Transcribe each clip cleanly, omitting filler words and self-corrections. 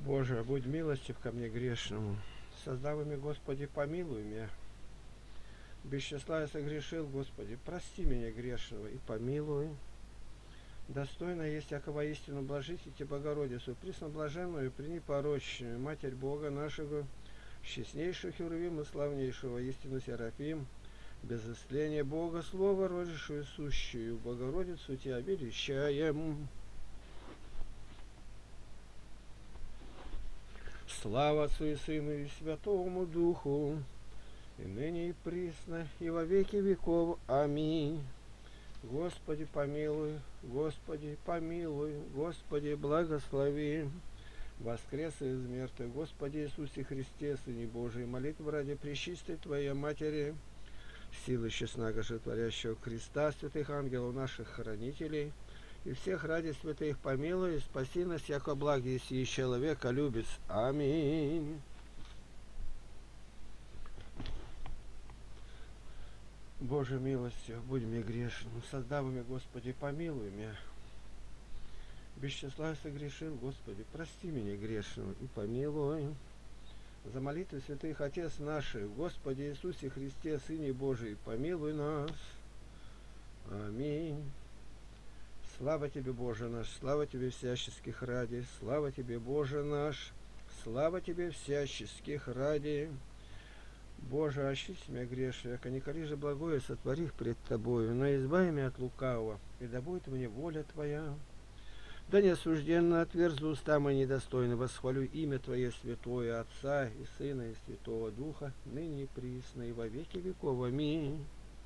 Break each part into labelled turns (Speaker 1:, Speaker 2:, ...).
Speaker 1: Боже, будь милостив ко мне грешному. Создавыми, Господи, помилуй меня. Без числа я согрешил, Господи, прости меня грешного и помилуй. Достойно есть всякого истину блажите Богородицу, пресноблаженную, пренепорочную, Матерь Бога нашего, честнейшую Херувим и славнейшего истину Серафим, без истления Бога, Слово, родившую сущую, Богородицу Тебя величаем. Слава Отцу и Сыну и Святому Духу, и ныне и присно, и во веки веков. Аминь. Господи, помилуй, Господи, помилуй, Господи, благослови. Воскрес из мертвых, Господи Иисусе Христе, Сыне Божий, молитвы ради пречистой Твоей Матери, силы честного животворящего креста, святых ангелов наших хранителей, и всех ради святых помилуй, и спаси нас, яко благи сии человека любит. Аминь. Боже милостью, будь мне грешным, создавыми, Господи, помилуй меня. Без числа я согрешил, Господи, прости меня грешного и помилуй. За молитвы святых Отец наших, Господи Иисусе Христе, Сыне Божий, помилуй нас. Аминь. Слава Тебе, Боже наш, слава Тебе всяческих ради, слава Тебе, Боже наш, слава Тебе всяческих ради. Боже, очисти меня грешного, яко николи же благое сотворих пред Тобою, но избави меня от лукавого, и да будет мне воля Твоя. Да не осужденно отверзу уста мои недостойно, восхвалю имя Твое святое, Отца и Сына и Святого Духа, ныне и присно, и во веки веков. Аминь.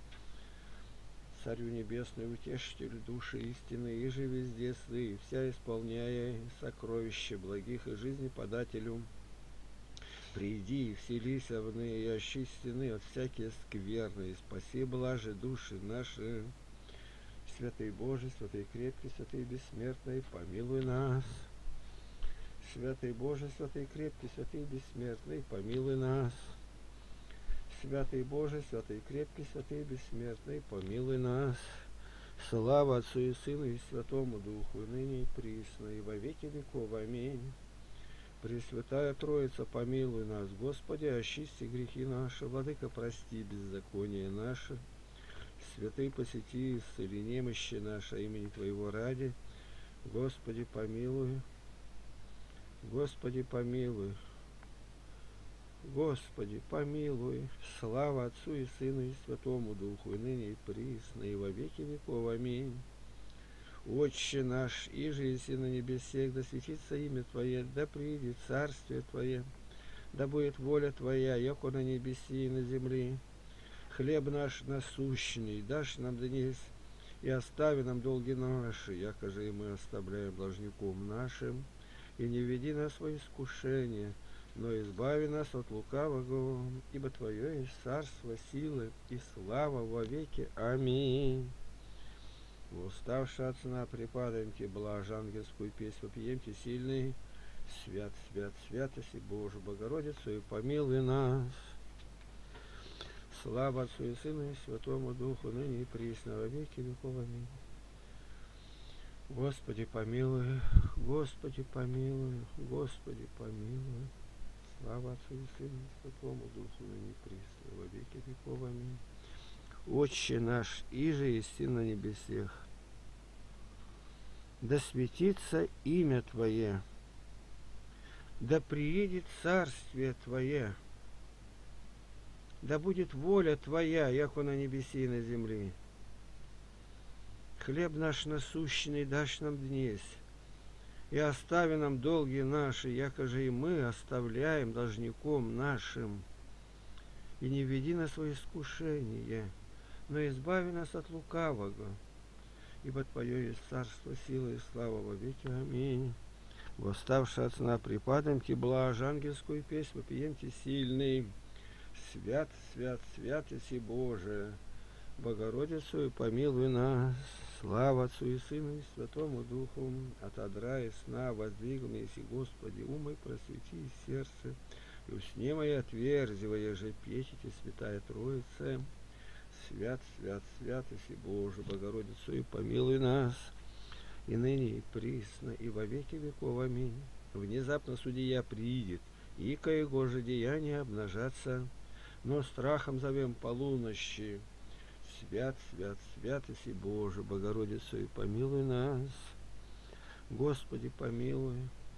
Speaker 1: Царю небесный, утешитель души истины, и же везде сы, вся исполняя сокровища благих и жизни подателю. Приди и вселись вны, и очистены от всякие скверны, и спаси блажи души наши. Святый Божий, святый крепкий, святый бессмертный, помилуй нас. Святый Божий, святый крепкий, святый бессмертный, помилуй нас. Святый Божий, святый крепкий, святый бессмертный, помилуй нас. Слава Отцу и Сыну и Святому Духу, и ныне и присно, и во веки веков. Аминь. Пресвятая Троица, помилуй нас, Господи, очисти грехи наши, Владыка, прости беззаконие наше. Святый, посети, исцели немощи наши, имени Твоего ради. Господи, помилуй. Господи, помилуй. Господи, помилуй. Слава Отцу и Сыну и Святому Духу, и ныне и присно, и во веки веков. Аминь. Отче наш, иже еси на небесех, да светится имя Твое, да приидет царствие Твое, да будет воля Твоя, яко на небеси и на земли. Хлеб наш насущный дашь нам днесь, и остави нам долги наши, яко же и мы оставляем должником нашим, и не веди нас во искушение, но избави нас от лукавого, ибо Твое есть царство, силы и слава во веки. Аминь. Уставши от сна припадаем Тебе, блажь ангельскую песнь, вопиемте сильный, свят, свят, святости Божию, Богородицу, и помилуй нас. Слава Отцу и Сыну и Святому Духу, ныне и присно, во веки веков. Аминь. Господи, помилуй, Господи, помилуй, Господи, помилуй. Слава Отцу и Сыну и Святому Духу, ныне и присно, во веки веков. Аминь. Отче наш, иже еси на небесех, да светится имя Твое, да приидет царствие Твое, да будет воля Твоя, яко на небеси и на земли. Хлеб наш насущный дашь нам днесь, и остави нам долги наши, яко же и мы оставляем должником нашим. И не веди нас во искушение, но избави нас от лукавого, ибо Твое есть царство, сила и слава во веки. Аминь. Восставши от сна припадем Тебе, блажь ангельскую песнь, вопиемте сильный, свят, свят, свят еси Боже, Богородицу, и помилуй нас. Слава Отцу и Сыну и Святому Духу, от одра и сна воздвигл еси, Господи, умой просвети и сердце, и усне мои отверзи, воеже печите, Святая Троица. Свят, свят, свят еси Боже, Богородицу, и помилуй нас, и ныне и присно, и во веки веков. Аминь. Внезапно судья приидет, и ко его же деяния обнажатся, но страхом зовем полунощи. Свят, свят, святости Боже, Богородицу, и помилуй нас. Господи, помилуй.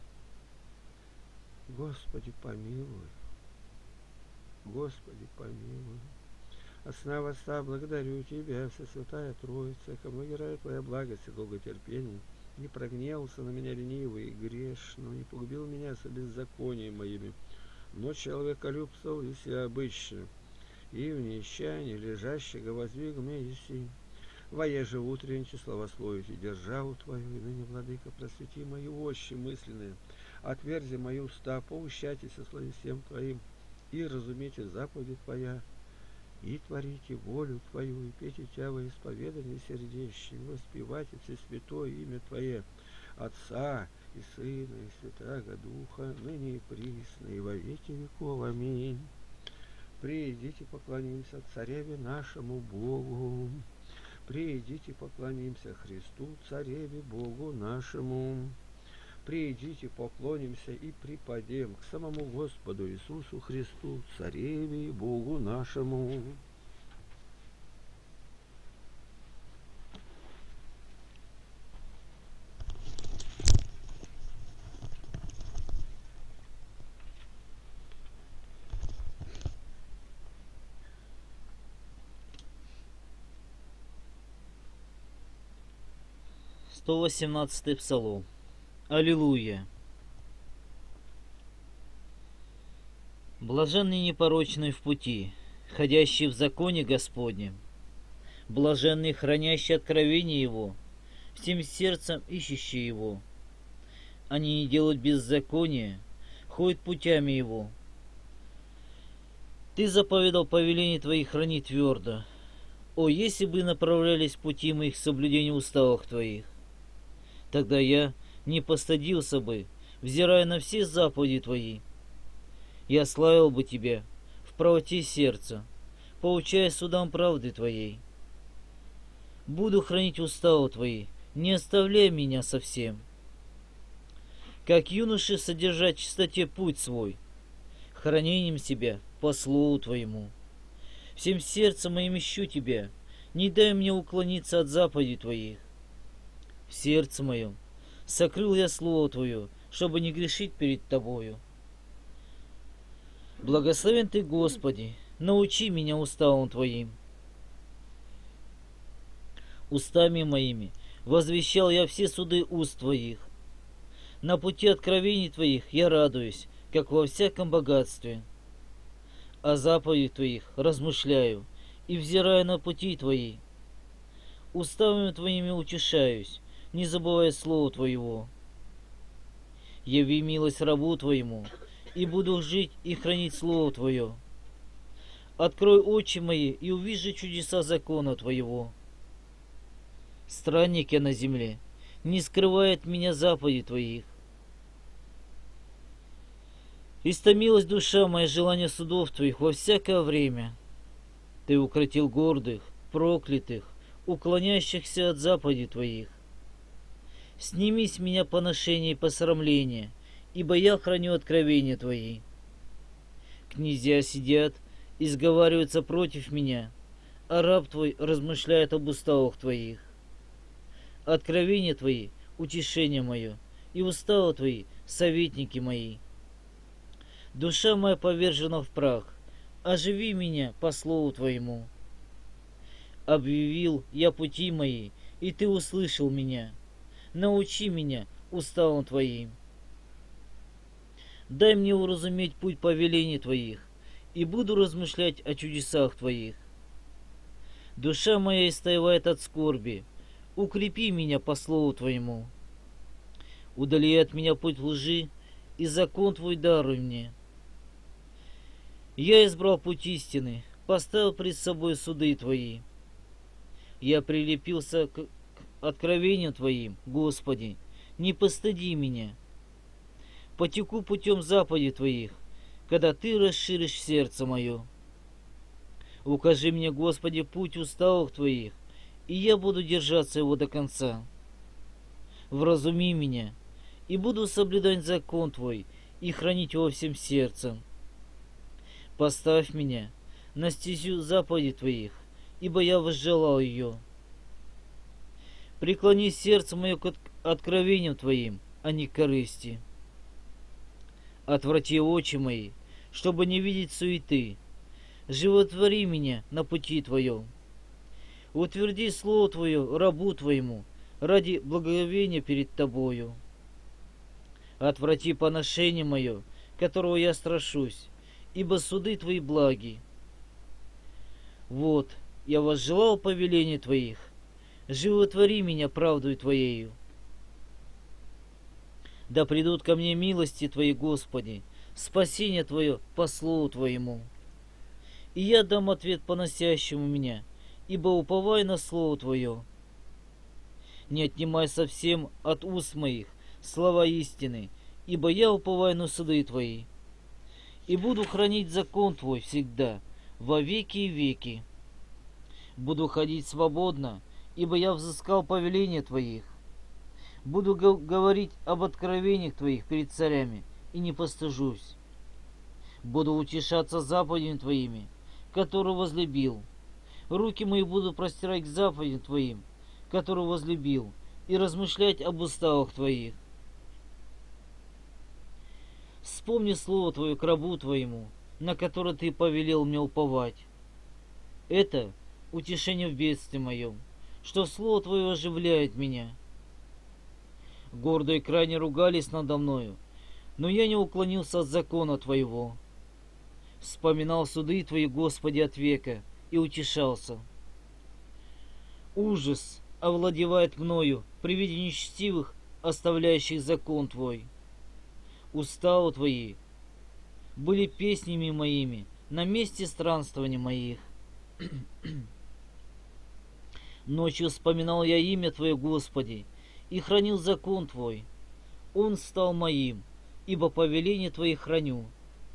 Speaker 1: Господи, помилуй. Господи, помилуй. От сна восста благодарю Тебя, Всесвятая Троица, ко многираю Твоя благость и долготерпение. Не прогневался на меня ленивый и грешный, не погубил меня со беззаконием моими, но человеколюбствовал и обычно, и в нищании лежащего воздвиг меня еси. Воеже утренниче славословите державу Твою, и ныне, Владыка, просвети мои очи мысленные, отверзи мои уста, поучайтесь со словесем Твоим, и разумейте заповеди Твоя, и творите волю Твою, и пейте Тя во исповедание сердечное, воспевайте все святое имя Твое, Отца и Сына и Святаго Духа, ныне и присно, и во веки веков. Аминь. Придите, поклонимся Цареве нашему Богу. Придите, поклонимся Христу, Цареве Богу нашему. Придите, поклонимся и припадем к самому Господу Иисусу Христу, Цареве и Богу нашему.
Speaker 2: «118-й Псалом. Аллилуйя! Блаженный непорочный в пути, ходящий в законе Господнем, блаженный, хранящий откровение Его, всем сердцем ищущий Его. Они не делают беззакония, ходят путями Его. Ты заповедал повеление Твоих хранить твердо. О, если бы направлялись пути моих соблюдения уставов Твоих! Тогда я не постыдился бы, взирая на все заповеди Твои. Я славил бы Тебя в правоте сердца, поучаясь судам правды Твоей. Буду хранить уставы Твои, не оставляй меня совсем. Как юноши содержать в чистоте путь свой, хранением себя по слову Твоему. Всем сердцем моим ищу Тебя, не дай мне уклониться от заповедей Твоих. В сердце моем сокрыл я Слово Твое, чтобы не грешить перед Тобою. Благословен Ты, Господи, научи меня уставам Твоим. Устами моими возвещал я все суды уст Твоих. На пути откровений Твоих я радуюсь, как во всяком богатстве. О заповедях Твоих размышляю и взираю на пути Твои. Уставами Твоими утешаюсь, не забывая слова Твоего. Яви милость рабу Твоему, и буду жить и хранить Слово Твое. Открой очи мои и увижу чудеса закона Твоего. Странник я на земле, не скрывай от меня заповедей Твоих. Истомилась душа моя желание судов Твоих во всякое время. Ты укротил гордых, проклятых, уклоняющихся от заповедей Твоих. Сними с меня поношение и посрамление, ибо я храню откровения Твои. Князья сидят и сговариваются против меня, а раб Твой размышляет об уставах Твоих. Откровения Твои — утешение мое, и уставы Твои — советники мои. Душа моя повержена в прах, оживи меня по слову Твоему. Объявил я пути мои, и Ты услышал меня. Научи меня уставам Твоим. Дай мне уразуметь путь повелений Твоих, и буду размышлять о чудесах Твоих. Душа моя истаивает от скорби, укрепи меня по слову Твоему. Удали от меня путь лжи, и закон Твой даруй мне. Я избрал путь истины, поставил пред собой суды Твои. Я прилепился к откровениям Твоим, Господи, не постыди меня. Потеку путем заповедей Твоих, когда Ты расширишь сердце мое. Укажи мне, Господи, путь уставов Твоих, и я буду держаться его до конца. Вразуми меня, и буду соблюдать закон Твой и хранить его всем сердцем. Поставь меня на стезю заповедей Твоих, ибо я возжелал ее. Преклони сердце мое к откровениям Твоим, а не к корысти. Отврати очи мои, чтобы не видеть суеты. Животвори меня на пути Твоем. Утверди слово Твое рабу Твоему ради благоговения перед Тобою. Отврати поношение мое, которого я страшусь, ибо суды Твои благи. Вот, я возжелал повелений Твоих, животвори меня правдой Твоею. Да придут ко мне милости Твои, Господи, спасение Твое по слову Твоему. И я дам ответ по-носящему меня, ибо уповай на слово Твое. Не отнимай совсем от уст моих слова истины, ибо я уповаю на суды Твои. И буду хранить закон Твой всегда, во веки и веки. Буду ходить свободно, ибо я взыскал повеления Твоих. Буду говорить об откровениях Твоих перед царями, и не постыжусь. Буду утешаться заповедями Твоими, которые возлюбил. Руки мои буду простирать к заповедям Твоим, которые возлюбил, и размышлять об уставах Твоих. Вспомни слово Твое к рабу Твоему, на которое Ты повелел мне уповать. Это утешение в бедствии моем, что слово Твое оживляет меня. Гордо и крайне ругались надо мною, но я не уклонился от закона Твоего. Вспоминал суды Твои, Господи, от века, и утешался. Ужас овладевает мною при виде нечестивых, оставляющих закон Твой. Уставы Твои были песнями моими на месте странствования моих. Ночью вспоминал я имя Твое, Господи, и хранил закон Твой. Он стал моим, ибо повеление Твои храню.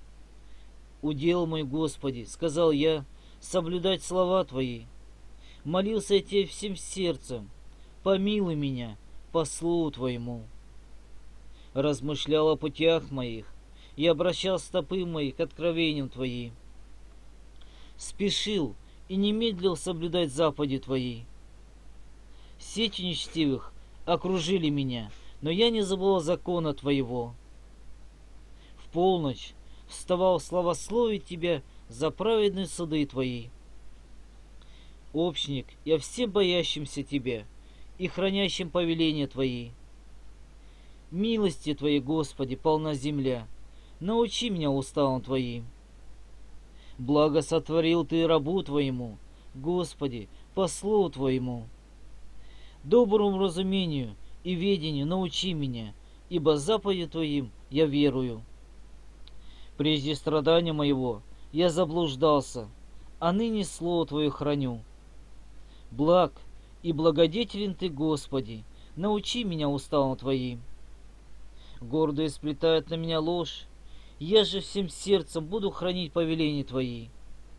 Speaker 2: Удел мой, Господи, сказал я, соблюдать слова Твои. Молился я Тебе всем сердцем, помилуй меня по слову Твоему. Размышлял о путях моих и обращал стопы мои к откровениям Твоим. Спешил и не медлил соблюдать заповеди Твои. Сети нечестивых окружили меня, но я не забывал закона Твоего. В полночь вставал славословить Тебя за праведные суды Твои. Общник, я всем боящимся Тебя и хранящим повеления Твои. Милости Твоей, Господи, полна земля, научи меня уставам Твоим. Благо сотворил Ты рабу Твоему, Господи, по слову Твоему. Доброму разумению и ведению научи меня, ибо заповеди Твоим я верую. Прежде страдания моего я заблуждался, а ныне слово Твое храню. Благ и благодетелен Ты, Господи, научи меня уставам Твоим. Гордые сплетают на меня ложь, я же всем сердцем буду хранить повеления Твои.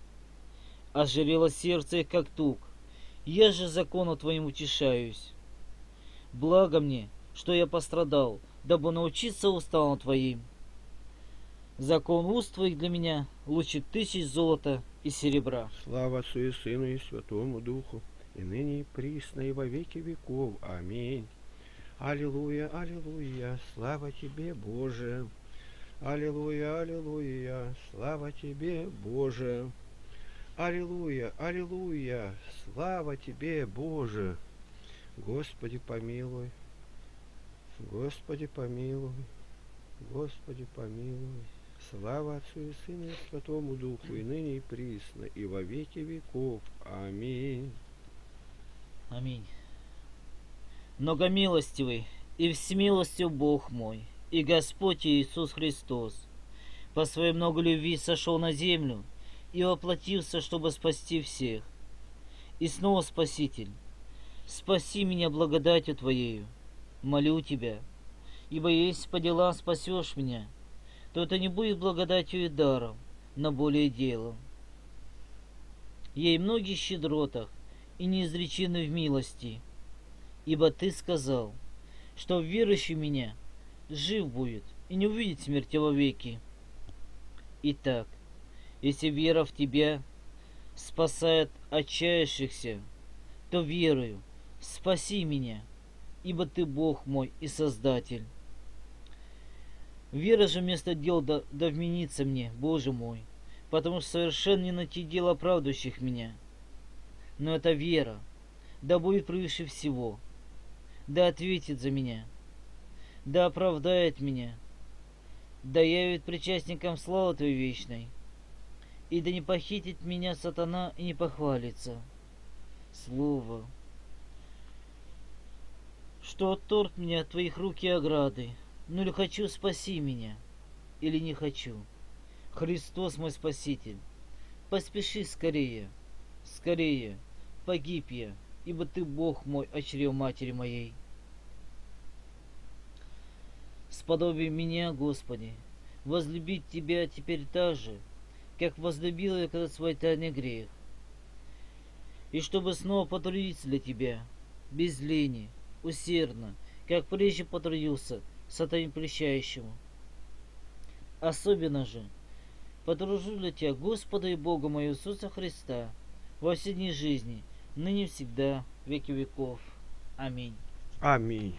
Speaker 2: Ожирело сердце их, как тук, я же закону Твоим утешаюсь. Благо мне, что я пострадал, дабы научиться уставам Твоим. Закон уст Твоих для меня лучше 1000 золота и серебра.
Speaker 1: Слава Отцу и Сыну и Святому Духу, и ныне и присно, и во веки веков. Аминь. Аллилуйя, аллилуйя, слава Тебе, Боже. Аллилуйя, аллилуйя, слава Тебе, Боже. Аллилуйя, аллилуйя, слава Тебе, Боже. Господи, помилуй. Господи, помилуй. Господи, помилуй. Слава Отцу и Сыну и Святому Духу, и ныне и присно, и во веки веков. Аминь.
Speaker 2: Аминь. Многомилостивый и всемилостив Бог мой, и Господь Иисус Христос, по своей много любви сошел на землю и воплотился, чтобы спасти всех. И снова Спаситель, спаси меня благодатью Твоею, молю Тебя, ибо если по делам спасешь меня, то это не будет благодатью и даром, но более делом. Ей многие щедротах и неизречены в милости, ибо Ты сказал, что верующий в меня жив будет и не увидит смерти вовеки. Итак, если вера в Тебя спасает отчаявшихся, то верую, спаси меня, ибо Ты Бог мой и Создатель. Вера же вместо дел да вменится мне, Боже мой, потому что совершенно не найти дел, оправдывающих меня. Но эта вера, да будет превыше всего, да ответит за меня, да оправдает меня, да явит причастникам славы Твоей вечной, и да не похитит меня сатана и не похвалится. Слово, что отторг меня от Твоих рук и ограды, ну или хочу, спаси меня, или не хочу. Христос мой Спаситель, поспеши скорее, скорее, погиб я, ибо Ты Бог мой, от чрева матери моей. Сподоби меня, Господи, возлюбить Тебя теперь так же, как возлюбил я когда свой тайный грех, и чтобы снова потрудиться для Тебя, без лени, усердно, как прежде потрудился сатане прельщающему. Особенно же потружу для Тебя, Господа и Бога моего Иисуса Христа, во все дни жизни, ныне и всегда, веки веков. Аминь.
Speaker 1: Аминь.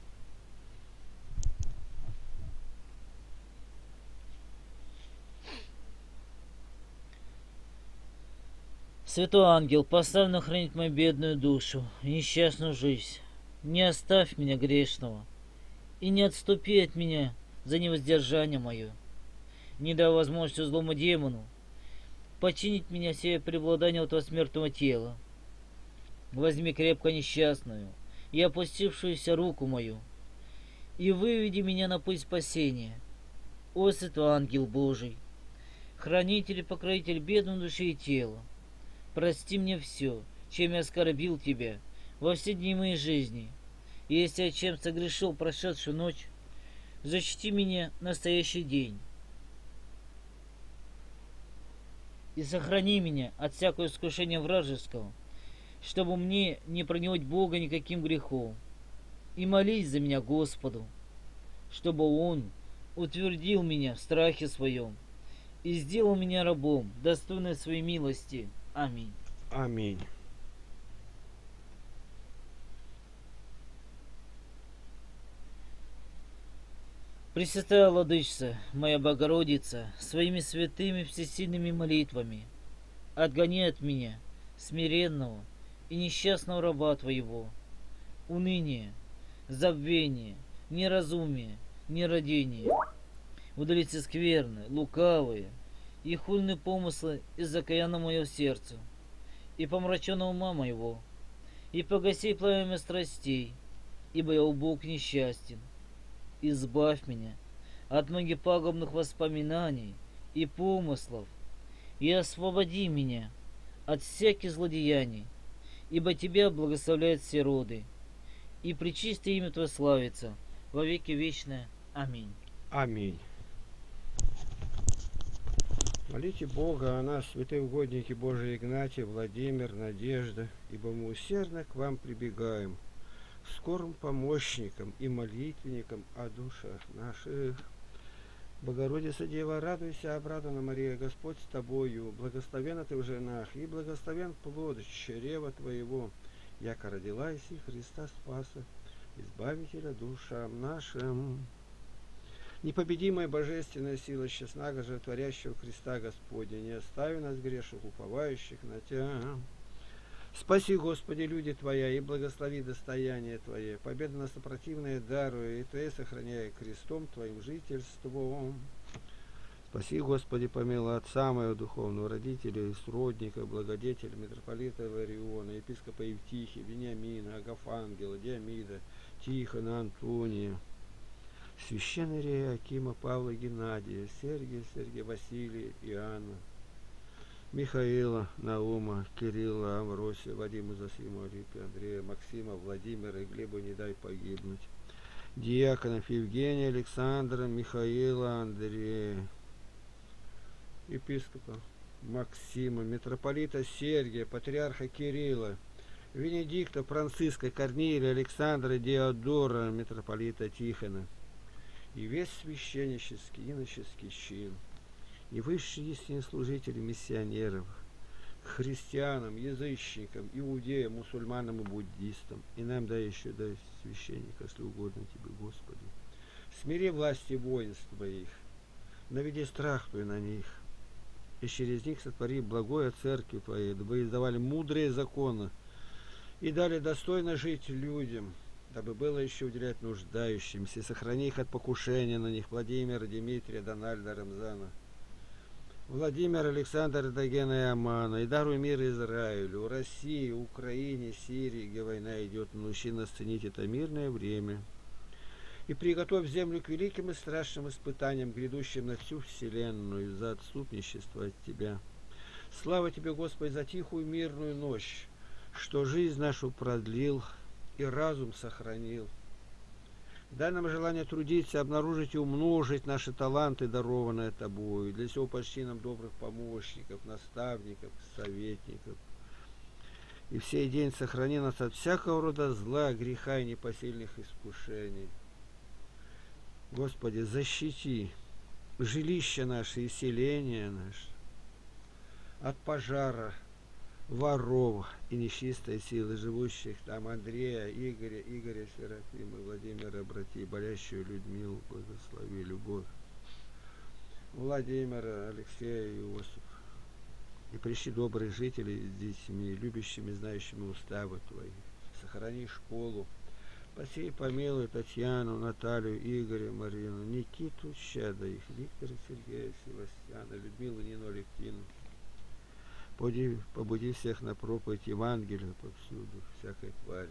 Speaker 2: Святой ангел, поставь на хранить мою бедную душу и несчастную жизнь. Не оставь меня грешного, и не отступи от меня за невоздержание мое. Не дай возможности злому демону починить меня сие преобладание этого смертного тела. Возьми крепко несчастную и опустившуюся руку мою, и выведи меня на путь спасения. О, святой ангел Божий, хранитель и покровитель бедной души и тела, прости мне все, чем я оскорбил Тебя во все дни моей жизни. И если я чем согрешил прошедшую ночь, защити меня настоящий день. И сохрани меня от всякого искушения вражеского, чтобы мне не пронимать Бога никаким грехом. И молись за меня Господу, чтобы Он утвердил меня в страхе своем и сделал меня рабом, достойным своей милости. Аминь.
Speaker 1: Аминь.
Speaker 2: Пресвятая Владычица, моя Богородица, своими святыми всесильными молитвами отгони от меня смиренного и несчастного раба Твоего, уныние, забвение, неразумие, нерадение, удалите скверны, лукавые и хульные помыслы из окаянного моего сердца и помраченного ума моего, и погаси пламя страстей, ибо я убог несчастен. Избавь меня от многих пагубных воспоминаний и помыслов, и освободи меня от всяких злодеяний, ибо Тебя благословляют все роды, и пречистое имя Твое славится во веки вечное. Аминь.
Speaker 1: Аминь. Молите Бога о нас, святые угодники Божии Игнатий, Владимир, Надежда, ибо мы усердно к вам прибегаем, скорым помощником и молитвенником о душах наших. Богородица Дева, радуйся, обрадована Мария, Господь с тобою, благословенна ты в женах, и благословен плод чрева твоего, яко родила иси Христа Спаса, избавителя душам нашим. Непобедимая божественная сила честного животворящего креста Господня, не остави нас грешных, уповающих на Тебя. Спаси, Господи, люди Твоя, и благослови достояние Твое, победа на сопротивное даруя, и Твое сохраняя крестом Твоим жительством. Спаси, Господи, помилуй отца моего духовного, родителя и сродника, благодетеля, митрополита Вариона, епископа Евтихия, Вениамина, Агафангела, Диамида, Тихона, Антония, священный Рея, Акима, Павла, Геннадия, Сергия, Василия, Иоанна, Михаила, Наума, Кирилла, Амвросия, Вадима, Зосима, Арипия, Андрея, Максима, Владимира и Глеба не дай погибнуть. Диаконов Евгения, Александра, Михаила, Андрея, епископа Максима, митрополита Сергия, патриарха Кирилла, Венедикта, Франциска, Корнилия, Александра, Диодора, митрополита Тихона, и весь священнический, иноческий чин, и высшие истинные служители миссионеров, христианам, язычникам, иудеям, мусульманам и буддистам, и нам дай еще дай священника, если угодно тебе, Господи. Смири власти воинств твоих, наведи страх твой на них, и через них сотвори благое церкви твоей, дабы издавали мудрые законы, и дали достойно жить людям, дабы было еще уделять нуждающимся, и сохрани их от покушения на них, Владимира, Дмитрия, Дональда, Рамзана, Владимир, Александр, Дагена и Амана, и даруй мир Израилю, России, Украине, Сирии, где война идет, научи нас ценить это мирное время. И приготовь землю к великим и страшным испытаниям, грядущим на всю вселенную за отступничество от Тебя. Слава Тебе, Господи, за тихую мирную ночь, что жизнь нашу продлил и разум сохранил. Дай нам желание трудиться, обнаружить и умножить наши таланты, дарованные Тобою. Для всего почти нам добрых помощников, наставников, советников. И в сей день сохрани нас от всякого рода зла, греха и непосильных искушений. Господи, защити жилища наши и селения наши от пожара, воров и нечистой силы, живущих там, Андрея, Игоря Серафима, Владимира, братья, болящую Людмилу, благослови, любовь, Владимира, Алексея и Иосифа. И пришли добрые жители с детьми, любящими, знающими уставы Твои. Сохрани школу, посей, помилуй Татьяну, Наталью, Игоря, Марину, Никиту, Щада их, Виктора, Сергея, Севастьяна, Людмилу, Нину, Алевтину. Побуди всех на проповедь Евангелия повсюду, всякой твари.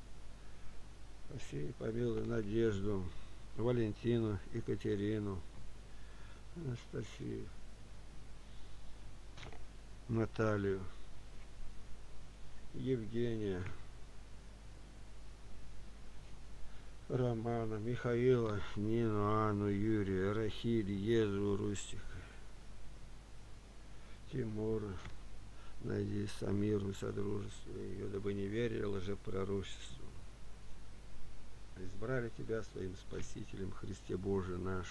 Speaker 1: Посей, помилуй Надежду, Валентину, Екатерину, Анастасию, Наталью, Евгения, Романа, Михаила, Нину, Анну, Юрия, Рахиль, Езу, Рустика, Тимура. Найди Самиру, содружество ее, дабы не верили лжепророчеству. Избрали Тебя своим Спасителем, Христе Боже наш.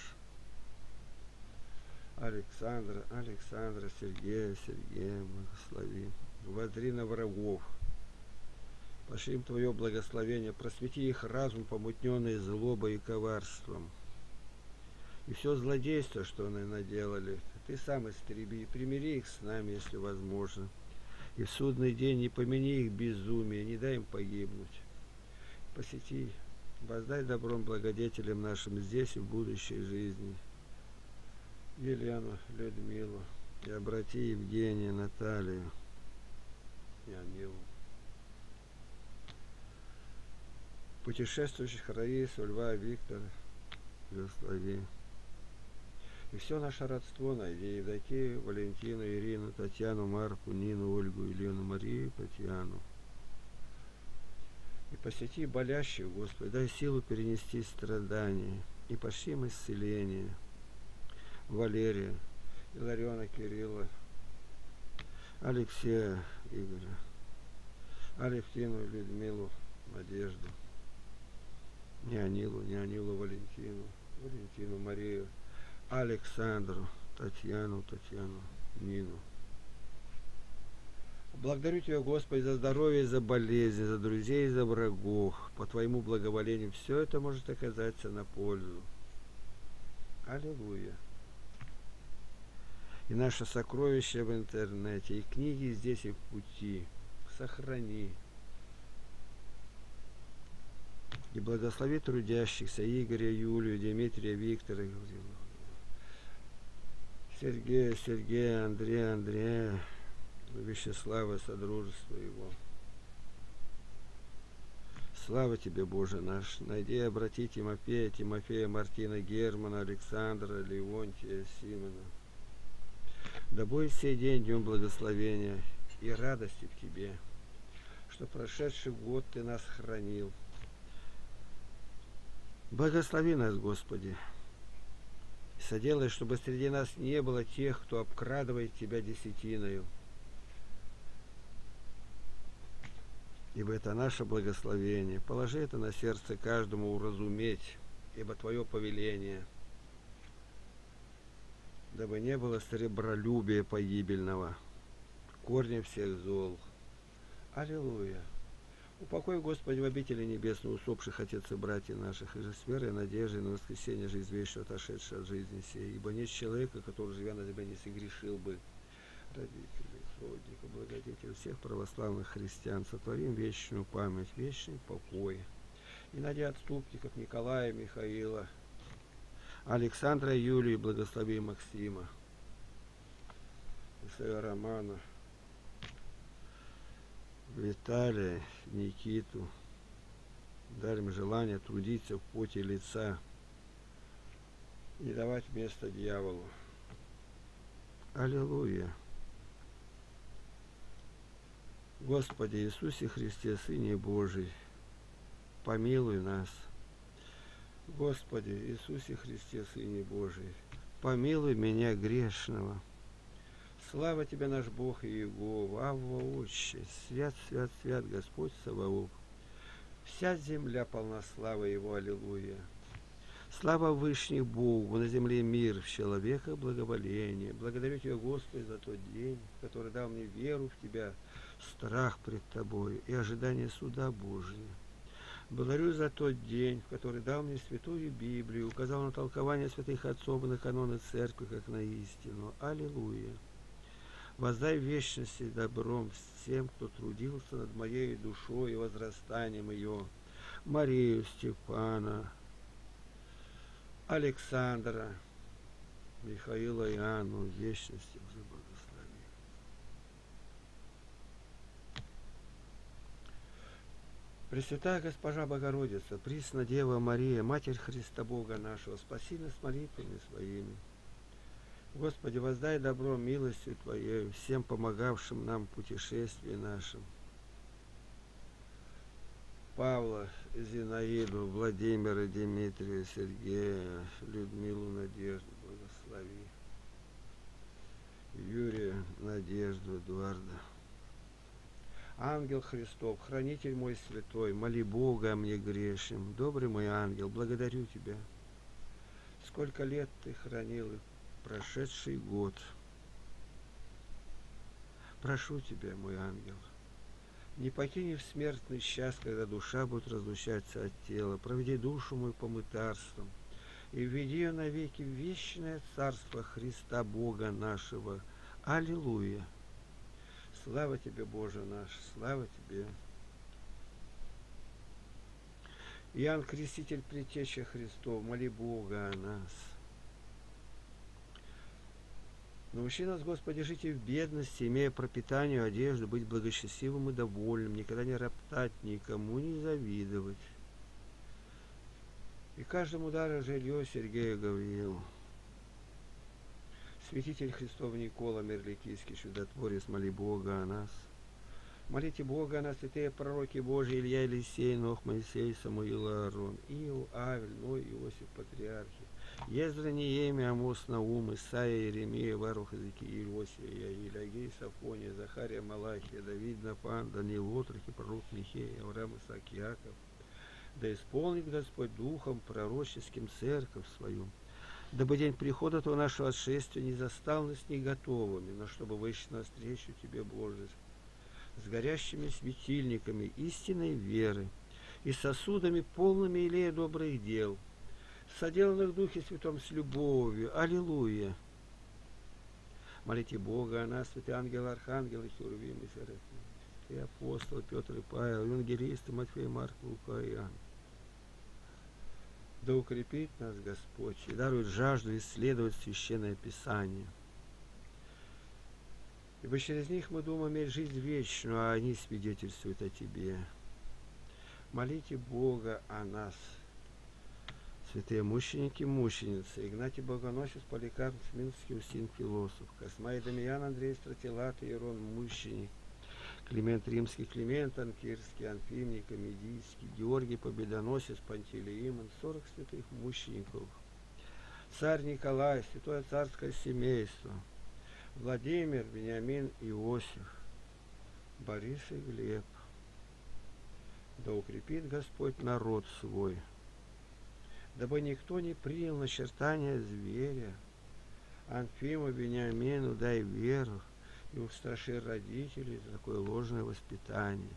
Speaker 1: Александра, Сергея, благослови. Воззри на врагов. Пошли им Твое благословение, просвети их разум, помутненный злобой и коварством. И все злодейство, что они наделали, Ты сам истреби, и примири их с нами, если возможно. И в судный день не помяни их безумие, не дай им погибнуть. Посети, воздай добром благодетелям нашим здесь и в будущей жизни. Елену, Людмилу, и обрати Евгения, Наталью и Анилу. Путешествующих Раису, Льва, Виктора, благослови. И все наше родство найди: Евдокию, Валентину, Ирину, Татьяну, Марку, Нину, Ольгу, Елену, Марию, Татьяну. И посети болящих, Господи, дай силу перенести страдания, и пошли им исцеление. Валерия, Илариона, Кирилла, Алексея, Игоря, Алевтину, Людмилу, Надежду, Неонилу, Валентину, Марию, Александру, Татьяну, Нину. Благодарю Тебя, Господи, за здоровье и за болезни, за друзей и за врагов. По Твоему благоволению все это может оказаться на пользу. Аллилуйя. И наше сокровище в интернете, и книги здесь, и в пути. Сохрани. И благослови трудящихся Игоря, Юлию, Дмитрия, Виктора, Сергея, Андрея, Вячеслава, содружество его. Слава Тебе, Боже наш! Найди и обрати Тимофея, Мартина, Германа, Александра, Леонтия, Симона. Да будет сей день днем благословения и радости в Тебе, что прошедший год Ты нас хранил. Благослови нас, Господи, и соделай, чтобы среди нас не было тех, кто обкрадывает Тебя десятиною. Ибо это наше благословение. Положи это на сердце каждому уразуметь, ибо Твое повеление, дабы не было сребролюбия погибельного, корня всех зол. Аллилуйя. Упокой, Господи, в обители небесной усопших отец и братьев наших, и же с верой и надеждой на воскресенье жизнь вечную, отошедшую от жизни сей. Ибо нет человека, который, живя на земле, не согрешил бы. Родителей, сродников, благодетелей всех православных христиан, сотворим вечную память, вечный покой. И найдя отступников Николая, Михаила, Александра, Юлии, благослови Максима, Исаия, Романа, Виталия, Никиту. Дай им желание трудиться в поте лица, не давать место дьяволу. Аллилуйя. Господи Иисусе Христе, Сыне Божий, помилуй нас. Господи Иисусе Христе, Сыне Божий, помилуй меня грешного. Слава Тебе, наш Бог и Иегова, Авва Отче, свят, свят, свят Господь Саваоф. Вся земля полна славы Его, аллилуйя. Слава Вышних Богу, на земле мир, в человеках благоволение. Благодарю Тебя, Господи, за тот день, который дал мне веру в Тебя, страх пред Тобой и ожидание суда Божия. Благодарю за тот день, в который дал мне Святую Библию, указал на толкование святых отцов и на каноны Церкви, как на истину. Аллилуйя. Воздай в вечности добром всем, кто трудился над моей душой и возрастанием ее. Марию, Степана, Александра, Михаила и Анну в вечности уже благослови. Пресвятая Госпожа Богородица, Пресна Дева Мария, Матерь Христа Бога нашего, спаси нас молитвами своими. Господи, воздай добро милостью Твоей всем помогавшим нам в путешествии нашем. Павла, Зинаиду, Владимира, Дмитрия, Сергея, Людмилу, Надежду, благослови. Юрия, Надежду, Эдуарда. Ангел Христов, хранитель мой святой, моли Бога о мне грешным. Добрый мой ангел, благодарю Тебя. Сколько лет Ты хранил прошедший год. Прошу Тебя, мой ангел, не покини в смертный час, когда душа будет разлучаться от тела. Проведи душу мою по мытарствам и введи ее навеки в вечное царство Христа Бога нашего. Аллилуйя! Слава Тебе, Боже наш, слава Тебе! Иоанн Креститель, Предтеча Христов, моли Бога о нас. Научи нас, Господи, жить и в бедности, имея пропитание, одежду, быть благочестивым и довольным, никогда не роптать, никому не завидовать. И каждому дару жилье Сергея Гавриил. Святитель Христов Никола Мерликийский, чудотворец, моли Бога о нас. Молите Бога о нас, святые пророки Божии, Илья, Елисей, Нох, Моисей, Самуил, Аарон, Иов, Авель, Ной, Иосиф, Патриархи, Ездра, Неемия, Амос, Наум, Исаия, Иеремия, Варух, Иезекииль, Иосия, Илагей, Сафония, Захария, Малахия, Давид, Нафан, Даниил, Отрохи, пророк Михей, Авраам, Исаак, Иаков. Да исполнит Господь Духом пророческим церковь свою, дабы день прихода Твоего нашего отшествия не застал нас не готовыми, но чтобы вышли навстречу Тебе, Боже, с горящими светильниками истинной веры и сосудами, полными илея добрых дел, соделанных в Духе Святом с любовью. Аллилуйя! Молите Бога о нас, святые ангелы, архангелы, херувим и серафим, и апостолы Петр и Павел, евангелисты Матфей, Марк, Лука и Иоанн. Да укрепит нас Господь и дарует жажду исследовать Священное Писание. Ибо через них мы думаем иметь жизнь вечную, а они свидетельствуют о Тебе. Молите Бога о нас. Святые мученики, мученицы, Игнатий Богоносец, Поликарп, Сминский, Устин, философ, Космай, Дамиян, Андрей, Стратилат, Иерон, мученик, Климент Римский, Климент Анкирский, Анфим, Никомедийский, Георгий Победоносец, Пантелеимон, 40 святых мучеников, царь Николай, святое царское семейство, Владимир, Вениамин, Иосиф, Борис и Глеб. Да укрепит Господь народ свой. дабы никто не принял начертания зверя. Анфиму Вениамину дай веру и устраши родителей за такое ложное воспитание.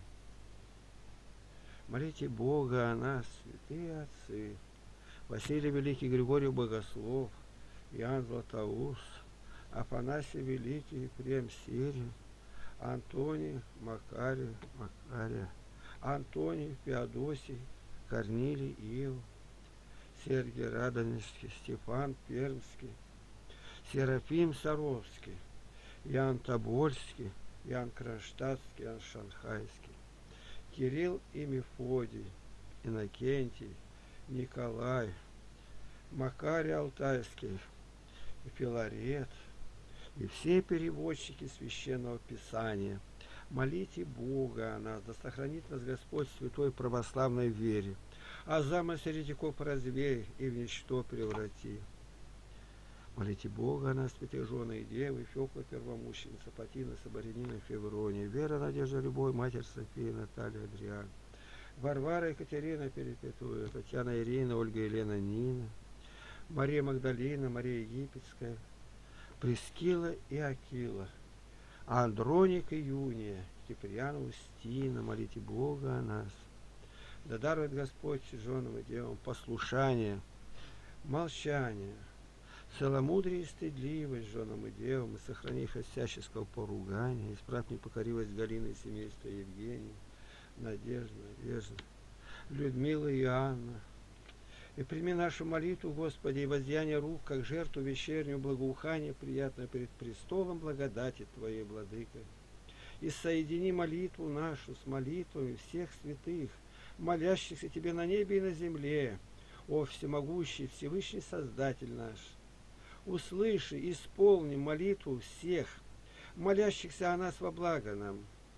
Speaker 1: Молите Бога о нас, святые отцы, Василий Великий, Григорий Богослов, Иоанн Златоуст, Афанасий Великий, Ефрем Сирин, Антоний Макария, Антоний Феодосий, Корнилий Ил, Сергий Радонежский, Стефан Пермский, Серафим Саровский, Иоанн Тобольский, Иоанн Кронштадтский, Иоанн Шанхайский, Кирилл и Мефодий, Иннокентий, Николай, Макарий Алтайский, и Филарет, и все переводчики Священного Писания. Молите Бога о нас, да сохранит нас Господь в святой православной вере, а замысел еретиков развей и в ничто преврати. Молите Бога о нас, святые жены и девы, Феокла Первомученица, Патина, Соборянина, Феврония, Вера, Надежда, Любовь, Матерь София, Наталья, Адриан, Варвара, Екатерина, Перепетуя, Татьяна, Ирина, Ольга, Елена, Нина, Мария Магдалина, Мария Египетская, Прескила и Акила, Андроник и Юния, Киприан, Устина, молите Бога о нас. Да дарует Господь женам и девам послушание, молчание, целомудрие и стыдливость женам и девам, и сохрани их от всяческого поругания, исправь непокоривость Галины и семейства Евгения, Надежда, Надежда, Людмила и Анна. И прими нашу молитву, Господи, и воздаяние рук, как жертву вечернюю благоухание, приятное перед престолом благодати Твоей, Владыка. И соедини молитву нашу с молитвами всех святых, молящихся Тебе на небе и на земле, о всемогущий Всевышний Создатель наш. Услыши, исполни молитву всех, молящихся о нас во благо нам.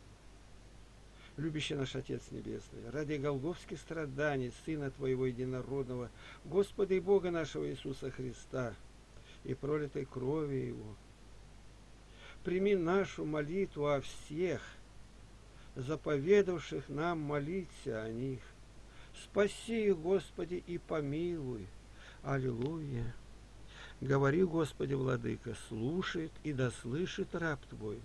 Speaker 1: Любящий наш Отец Небесный, ради голгофских страданий Сына Твоего Единородного, Господа и Бога нашего Иисуса Христа, и пролитой крови Его, прими нашу молитву о всех, заповедавших нам молиться о них. Спаси их, Господи, и помилуй. Аллилуйя. Говори, Господи, Владыка, слушает и дослышит раб Твой.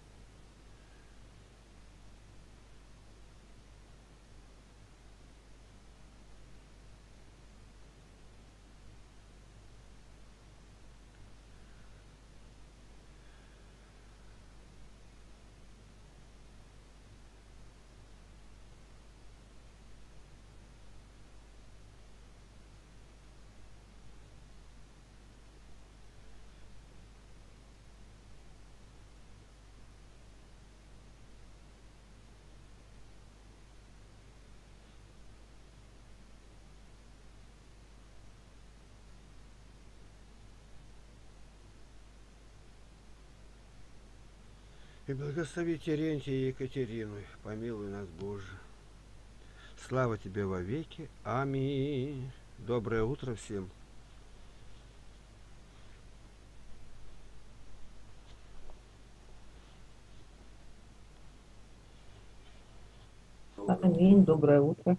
Speaker 1: И благослови Терентия и Екатерину, помилуй нас, Боже. Слава Тебе во веки. Аминь. Доброе утро всем.
Speaker 3: Аминь. Доброе утро.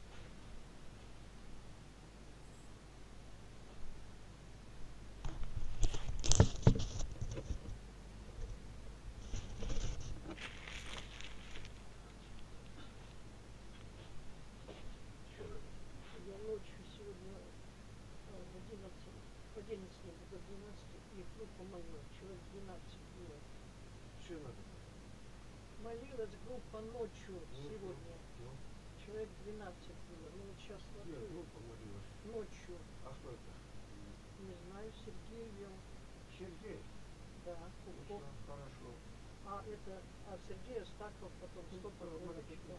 Speaker 4: Я ночью сегодня в 11 до 12 и группа молилась, человек 12 было.
Speaker 1: Что надо?
Speaker 4: Молилась группа ночью сегодня, человек 12 было. Ну вот сейчас смотрю, ночью,
Speaker 1: А кто это?
Speaker 4: не знаю, Сергей вел,
Speaker 1: Сергей.
Speaker 4: да, Куков.
Speaker 1: Хорошо.
Speaker 4: А Сергей Астахов потом 100 проходит, да.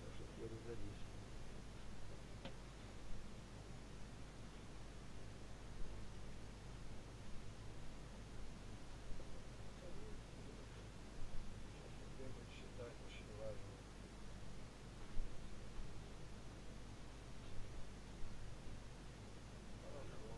Speaker 1: Считать очень важно. Хорошо.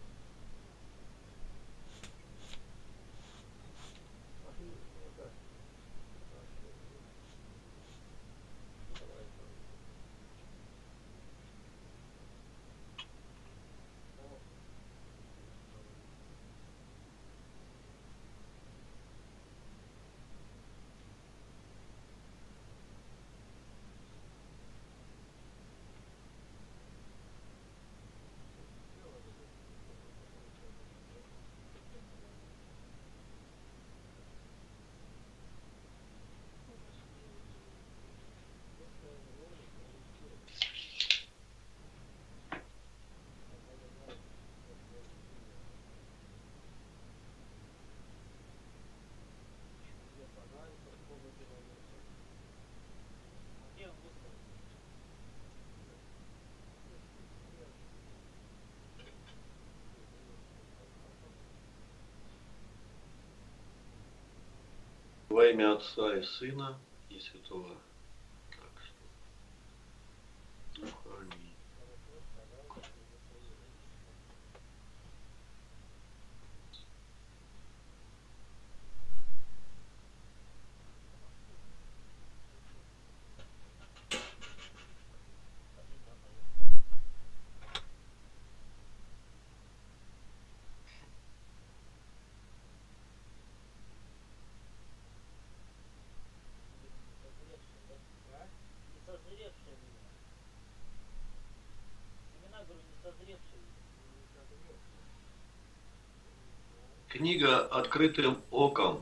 Speaker 3: Во имя Отца и Сына и Святого. Так что, Духа, аминь. Книга «Открытым оком».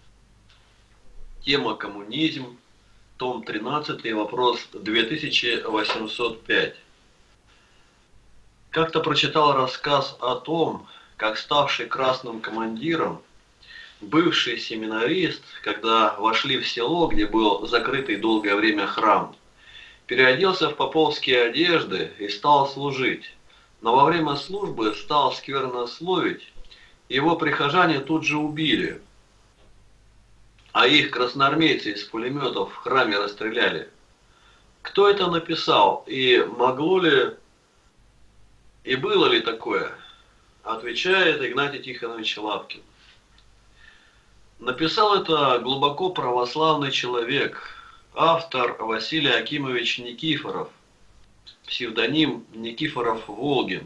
Speaker 3: Тема «Коммунизм». Том 13, вопрос 2805. Как-то прочитал рассказ о том, как ставший красным командиром, бывший семинарист, когда вошли в село, где был закрытый долгое время храм, переоделся в поповские одежды и стал служить. Но во время службы стал сквернословить, его прихожане тут же убили, а их красноармейцы из пулеметов в храме расстреляли. Кто это написал и могло ли и было ли такое? Отвечает Игнатий Тихонович Лапкин. Написал это глубоко православный человек, автор Василий Акимович Никифоров, псевдоним Никифоров-Волгин.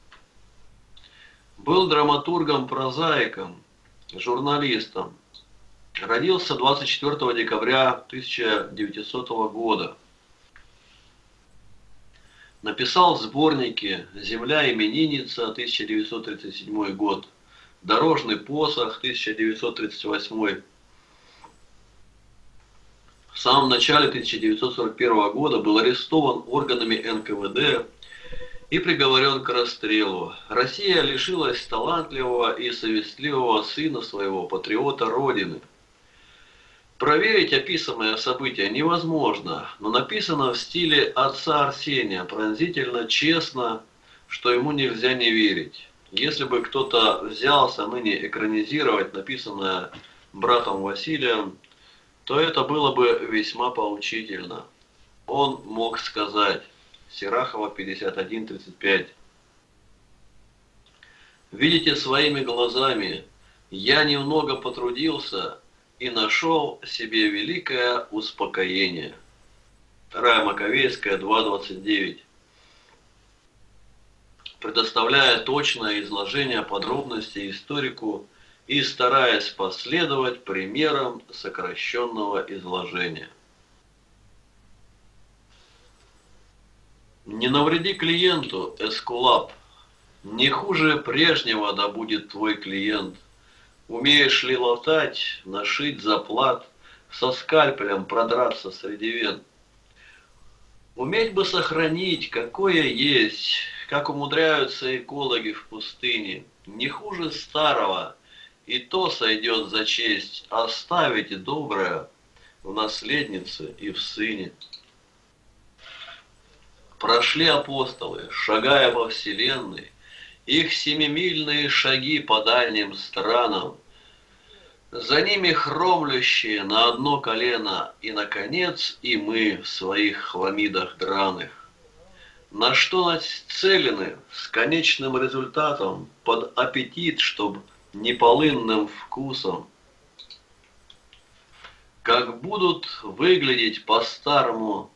Speaker 3: Был драматургом-прозаиком, журналистом. Родился 24 декабря 1900 года. Написал сборники «Земля именинница» 1937 год, «Дорожный посох» 1938. В самом начале 1941 года был арестован органами НКВД и приговорен к расстрелу. Россия лишилась талантливого и совестливого сына своего, патриота Родины. Проверить описанное событие невозможно, но написано в стиле отца Арсения, пронзительно, честно, что ему нельзя не верить. Если бы кто-то взялся ныне экранизировать написанное братом Василием, то это было бы весьма поучительно. Он мог сказать, Серахова 51:35. Видите своими глазами, я немного потрудился и нашел себе великое успокоение. Вторая Маковейская 2:29. Предоставляя точное изложение подробностей историку и стараясь последовать примерам сокращенного изложения. Не навреди клиенту, Эскулап. Не хуже прежнего да будет твой клиент. Умеешь ли латать, нашить заплат, со скальпелем продраться среди вен? Уметь бы сохранить, какое есть, как умудряются экологи в пустыне. Не хуже старого, и то сойдет за честь, оставить доброе в наследнице и в сыне. Прошли апостолы, шагая по вселенной, их семимильные шаги по дальним странам, за ними хромлющие на одно колено, и, наконец, и мы в своих хламидах драных. На что нацелены с конечным результатом, под аппетит, чтоб неполынным вкусом. Как будут выглядеть по-старому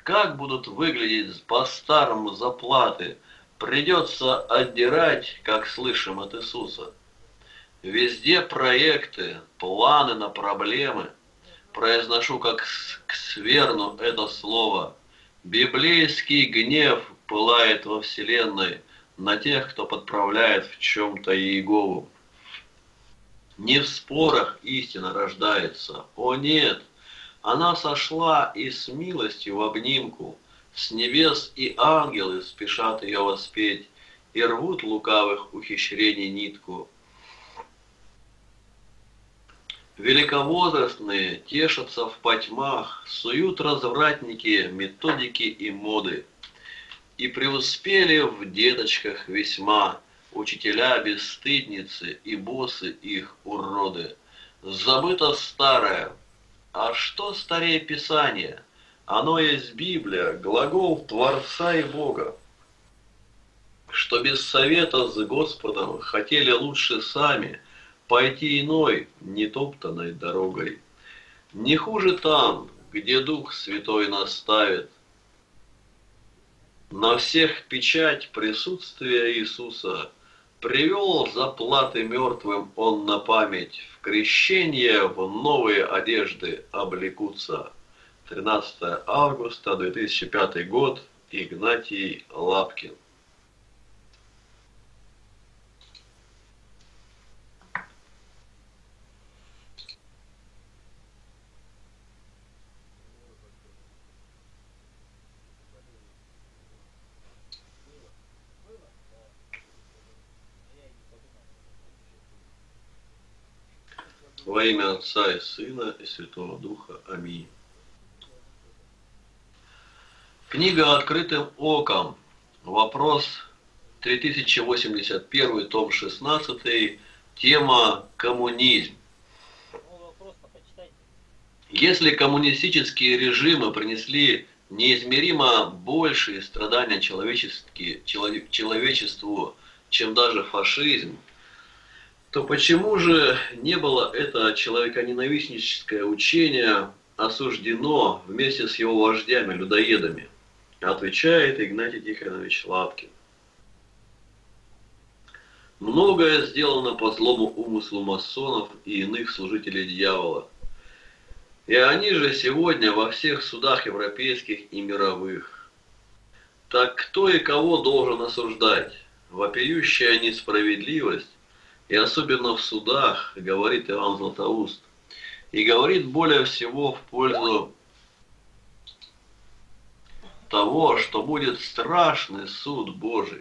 Speaker 3: заплаты, придется отдирать, как слышим от Иисуса. Везде проекты, планы на проблемы. Произношу как скверну это слово. Библейский гнев пылает во вселенной на тех, кто подправляет в чем-то Иегову. Не в спорах истина рождается. О нет, она сошла и с милостью в обнимку. С небес и ангелы спешат ее воспеть и рвут лукавых ухищрений нитку. Великовозрастные тешатся в потьмах, суют развратники методики и моды. И преуспели в деточках весьма учителя бесстыдницы и боссы их уроды. Забыто старое, А что старее Писания? Оно есть Библия, глагол Творца и Бога. Что без совета с Господом хотели лучше сами пойти иной, нетоптанной дорогой. Не хуже там, где Дух Святой наставит. На всех печать присутствия Иисуса привел заплаты мертвым Он на память. В крещение в новые одежды облекутся. 13 августа 2005 год. Игнатий Лапкин. Во имя Отца и Сына и Святого Духа. Аминь. Книга «Открытым оком». Вопрос 3081, том 16, тема «Коммунизм». Если коммунистические режимы принесли неизмеримо большие страдания человечеству, чем даже фашизм, то почему же не было это человеконенавистническое учение осуждено вместе с его вождями-людоедами? Отвечает Игнатий Тихонович Лапкин. Многое сделано по злому умыслу масонов и иных служителей дьявола. И они же сегодня во всех судах европейских и мировых. Так кто и кого должен осуждать? Вопиющая несправедливость, и особенно в судах, говорит Иоанн Златоуст, и говорит более всего в пользу того, что будет страшный суд Божий.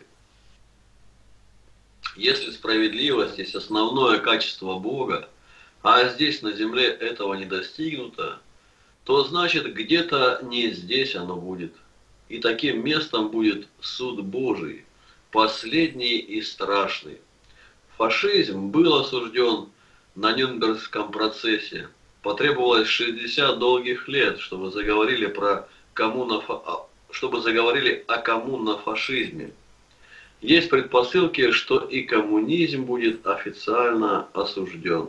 Speaker 3: Если справедливость есть основное качество Бога, а здесь на земле этого не достигнуто, то значит где-то не здесь оно будет. И таким местом будет суд Божий, последний и страшный. Фашизм был осужден на Нюрнбергском процессе. Потребовалось 60 долгих лет, чтобы заговорили о коммунофашизме. Есть предпосылки, что и коммунизм будет официально осужден.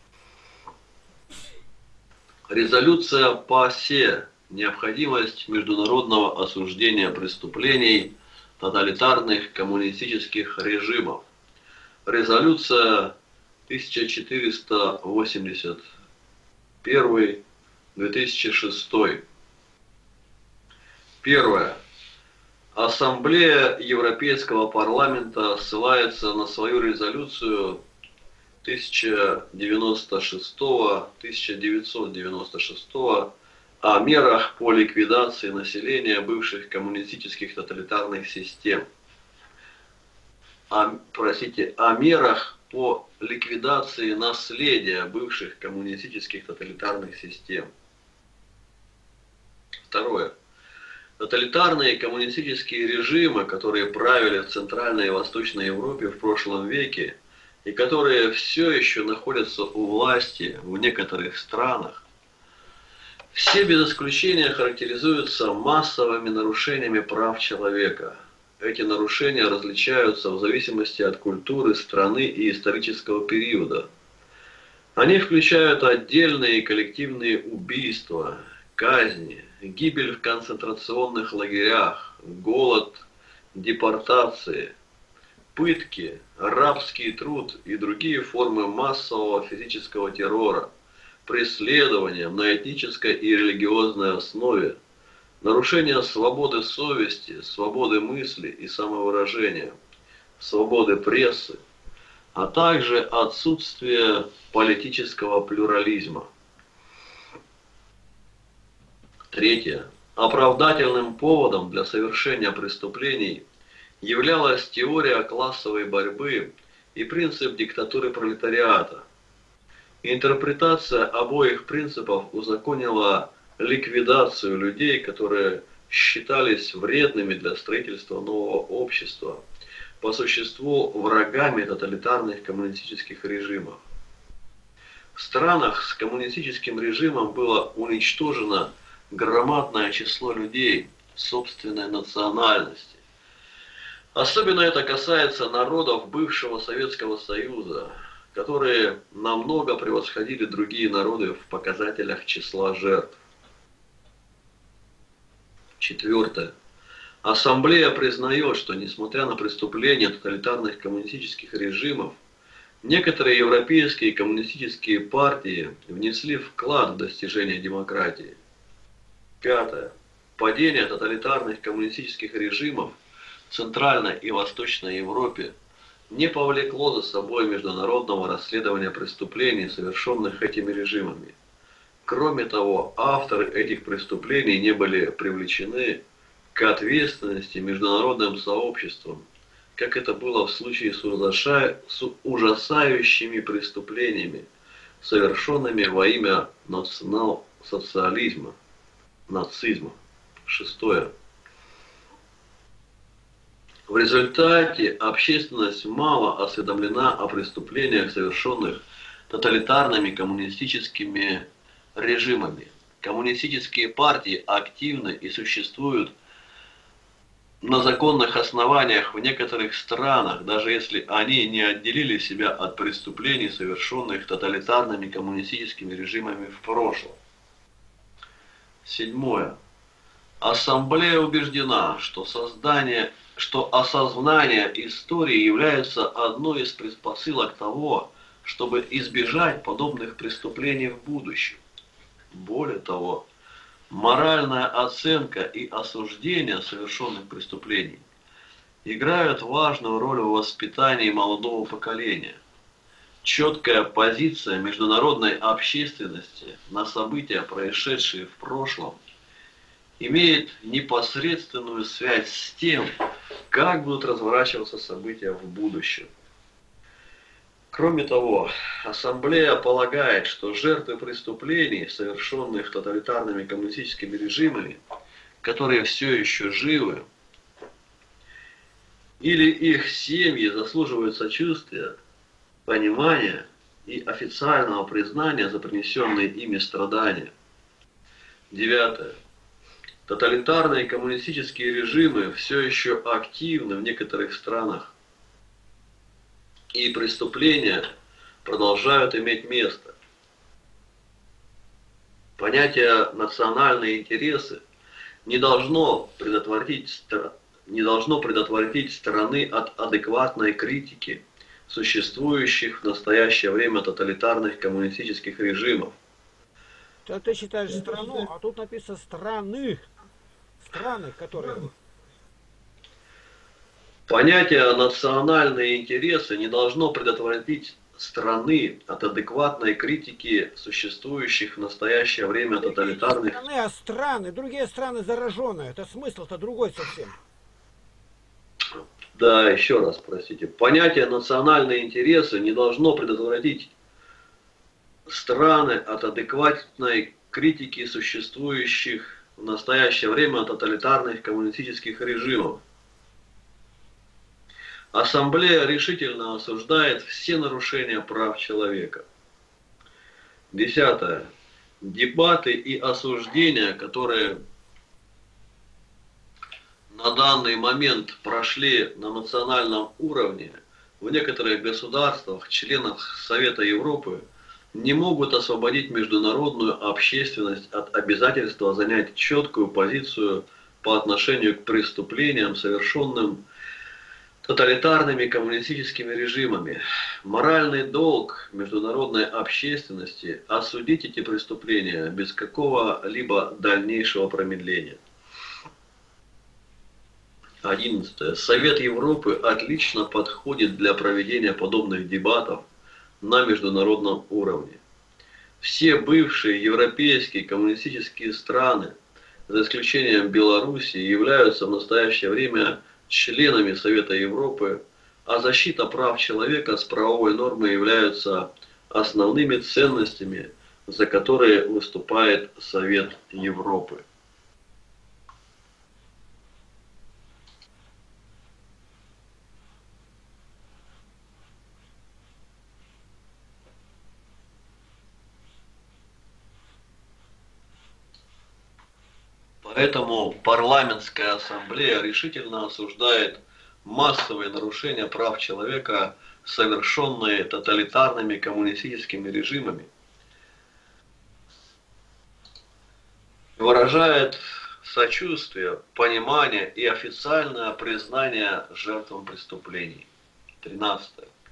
Speaker 3: Резолюция ПАСЕ. Необходимость международного осуждения преступлений тоталитарных коммунистических режимов. Резолюция 1481, 2006. Первое. Ассамблея Европейского парламента ссылается на свою резолюцию 1996 о мерах по ликвидации населения бывших коммунистических тоталитарных систем. О мерах по ликвидации наследия бывших коммунистических тоталитарных систем. Второе. Тоталитарные коммунистические режимы, которые правили в Центральной и Восточной Европе в прошлом веке и которые все еще находятся у власти в некоторых странах, все без исключения характеризуются массовыми нарушениями прав человека. Эти нарушения различаются в зависимости от культуры страны и исторического периода. Они включают отдельные и коллективные убийства, казни, гибель в концентрационных лагерях, голод, депортации, пытки, рабский труд и другие формы массового физического террора, преследования на этнической и религиозной основе, нарушение свободы совести, свободы мысли и самовыражения, свободы прессы, а также отсутствие политического плюрализма. Третье. Оправдательным поводом для совершения преступлений являлась теория классовой борьбы и принцип диктатуры пролетариата. Интерпретация обоих принципов узаконила ликвидацию людей, которые считались вредными для строительства нового общества, по существу врагами тоталитарных коммунистических режимов. В странах с коммунистическим режимом было уничтожено громадное число людей собственной национальности. Особенно это касается народов бывшего Советского Союза, которые намного превосходили другие народы в показателях числа жертв. Четвертое. Ассамблея признает, что несмотря на преступления тоталитарных коммунистических режимов, некоторые европейские коммунистические партии внесли вклад в достижение демократии. Пятое. Падение тоталитарных коммунистических режимов в Центральной и Восточной Европе не повлекло за собой международного расследования преступлений, совершенных этими режимами. Кроме того, авторы этих преступлений не были привлечены к ответственности международным сообществом, как это было в случае с ужасающими преступлениями, совершенными во имя национал-социализма, нацизма. Шестое. В результате общественность мало осведомлена о преступлениях, совершенных тоталитарными коммунистическими режимами. Коммунистические партии активны и существуют на законных основаниях в некоторых странах, даже если они не отделили себя от преступлений, совершенных тоталитарными коммунистическими режимами в прошлом. Седьмое. Ассамблея убеждена, что осознание истории является одной из предпосылок того, чтобы избежать подобных преступлений в будущем. Более того, моральная оценка и осуждение совершенных преступлений играют важную роль в воспитании молодого поколения. Четкая позиция международной общественности на события, происшедшие в прошлом, имеет непосредственную связь с тем, как будут разворачиваться события в будущем. Кроме того, Ассамблея полагает, что жертвы преступлений, совершенных тоталитарными коммунистическими режимами, которые все еще живы, или их семьи заслуживают сочувствия, понимания и официального признания за принесенные ими страдания. Девятое. Тоталитарные коммунистические режимы все еще активны в некоторых странах, и преступления продолжают иметь место. Понятие «национальные интересы» не должно предотвратить страны от адекватной критики существующих в настоящее время тоталитарных коммунистических режимов.
Speaker 1: Ты читаешь страну, а тут написано страны. Страны, которые...
Speaker 3: Понятие «национальные интересы» не должно предотвратить страны от адекватной критики существующих в настоящее время тоталитарных...
Speaker 1: Страны, а страны, другие страны зараженные. Это смысл-то другой совсем.
Speaker 3: Да, еще раз, простите. Понятие «национальные интересы» не должно предотвратить страны от адекватной критики существующих в настоящее время тоталитарных коммунистических режимов. Ассамблея решительно осуждает все нарушения прав человека. Десятое. Дебаты и осуждения, которые на данный момент прошли на национальном уровне в некоторых государствах, членах Совета Европы, не могут освободить международную общественность от обязательства занять четкую позицию по отношению к преступлениям, совершенным тоталитарными коммунистическими режимами. Моральный долг международной общественности – осудить эти преступления без какого-либо дальнейшего промедления. 11. Совет Европы отлично подходит для проведения подобных дебатов на международном уровне. Все бывшие европейские коммунистические страны, за исключением Белоруссии, являются в настоящее время членами Совета Европы, а защита прав человека с правовой нормой являются основными ценностями, за которые выступает Совет Европы. Поэтому парламентская ассамблея решительно осуждает массовые нарушения прав человека, совершенные тоталитарными коммунистическими режимами, выражает сочувствие, понимание и официальное признание жертвам преступлений. 13.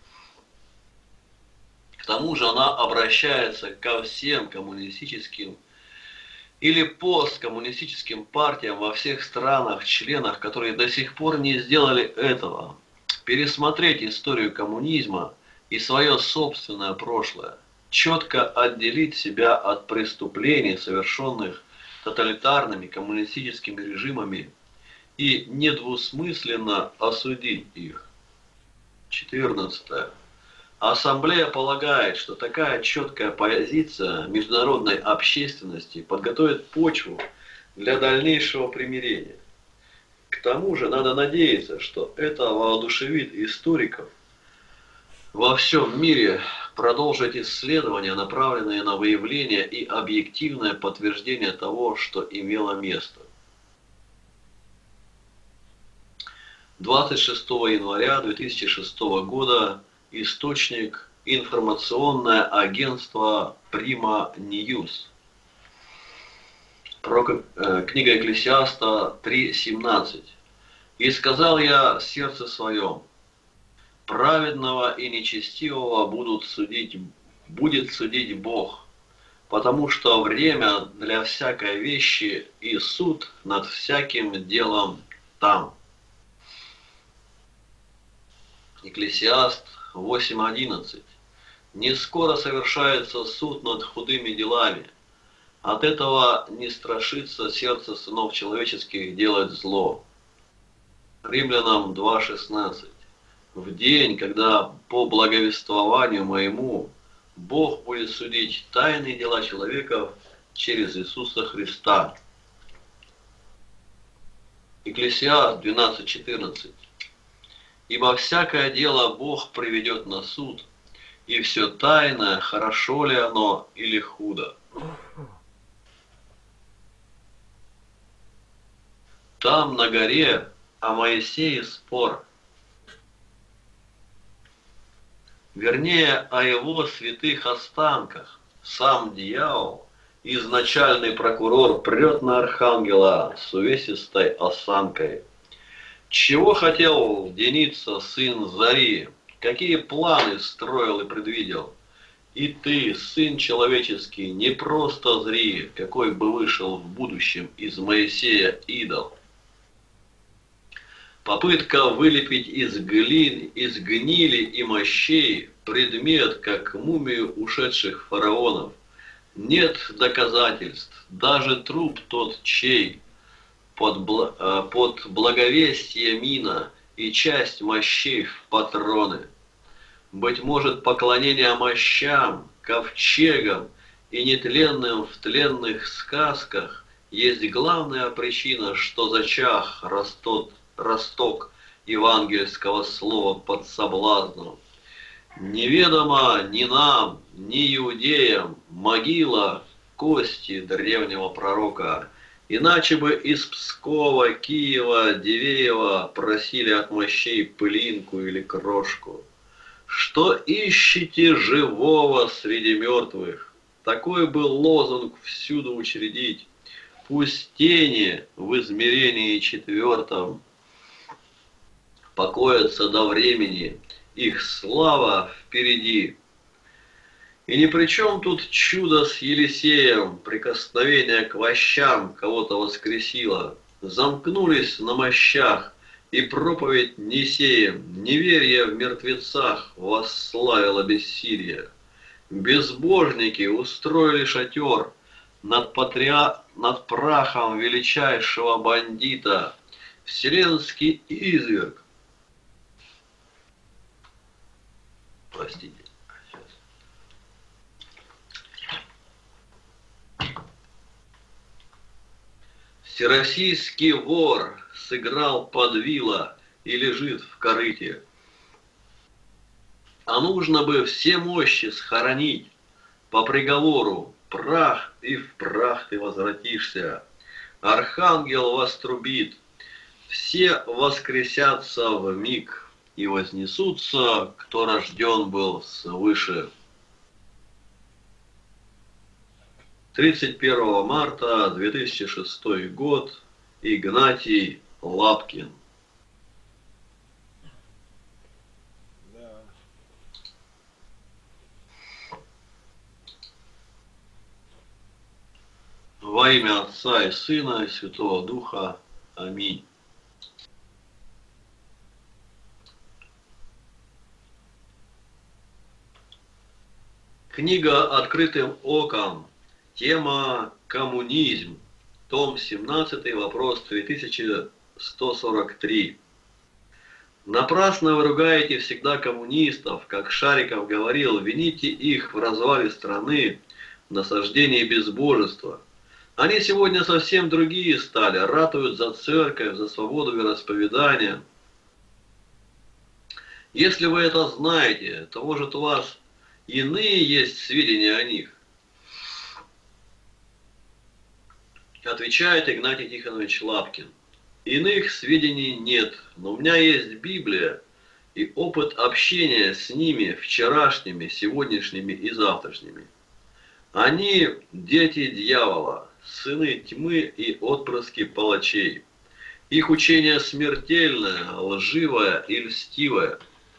Speaker 3: К тому же она обращается ко всем коммунистическим или посткоммунистическим партиям во всех странах, членах, которые до сих пор не сделали этого, пересмотреть историю коммунизма и свое собственное прошлое, четко отделить себя от преступлений, совершенных тоталитарными коммунистическими режимами, и недвусмысленно осудить их. 14. Ассамблея полагает, что такая четкая позиция международной общественности подготовит почву для дальнейшего примирения. К тому же надо надеяться, что это воодушевит историков во всем мире продолжить исследования, направленные на выявление и объективное подтверждение того, что имело место. 26 января 2006 года. Источник – информационное агентство Prima News. Книга Экклесиаста 3:17. «И сказал я в сердце своем, праведного и нечестивого будет судить Бог, потому что время для всякой вещи и суд над всяким делом там». Экклесиаст 8:11. «Не скоро совершается суд над худыми делами. От этого не страшится сердце сынов человеческих делать зло». Римлянам 2:16. «В день, когда по благовествованию моему Бог будет судить тайные дела человеков через Иисуса Христа». Экклесиаст 12:14. «Ибо всякое дело Бог приведет на суд, и все тайное, хорошо ли оно или худо». Там на горе о Моисее спор, вернее о его святых останках. Сам дьявол, изначальный прокурор, прет на архангела с увесистой осанкой. Чего хотел Деница, сын Зари? Какие планы строил и предвидел? И ты, сын человеческий, не просто зри, какой бы вышел в будущем из Моисея идол. Попытка вылепить из гнили и мощей предмет, как мумию ушедших фараонов. Нет доказательств, даже труп тот чей, под благовестие мина и часть мощей в патроны. Быть может, поклонение мощам, ковчегам и нетленным в тленных сказках есть главная причина, что зачах росток евангельского слова под соблазном. Неведомо ни нам, ни иудеям могила кости древнего пророка, иначе бы из Пскова, Киева, Дивеева просили от мощей пылинку или крошку. Что ищете живого среди мертвых? Такой был лозунг всюду учредить. Пусть тени в измерении четвертом покоятся до времени, их слава впереди. И ни при чем тут чудо с Елисеем, прикосновение к вощам кого-то воскресило. Замкнулись на мощах, и проповедь не сеем, неверие в мертвецах восславило бессилие. Безбожники устроили шатер над прахом величайшего бандита, вселенский изверг. Простите. Всероссийский вор сыграл под вилла и лежит в корыте. А нужно бы все мощи схоронить по приговору: прах, и в прах ты возвратишься. Архангел вострубит, все воскресятся вмиг и вознесутся, кто рожден был свыше. 31 марта 2006 год. Игнатий Лапкин.
Speaker 1: Да.
Speaker 3: Во имя Отца и Сына и Святого Духа. Аминь. Книга «Открытым оком». Тема «Коммунизм». Том 17, вопрос 3143. Напрасно вы ругаете всегда коммунистов, как Шариков говорил, вините их в развале страны, в насаждении безбожества. Они сегодня совсем другие стали, ратуют за церковь, за свободу вероисповедания. Если вы это знаете, то, может, у вас иные есть сведения о них? Отвечает Игнатий Тихонович Лапкин. Иных сведений нет, но у меня есть Библия и опыт общения с ними, вчерашними, сегодняшними и завтрашними. Они дети дьявола, сыны тьмы и отпрыски палачей. Их учение смертельное, лживое и льстивое.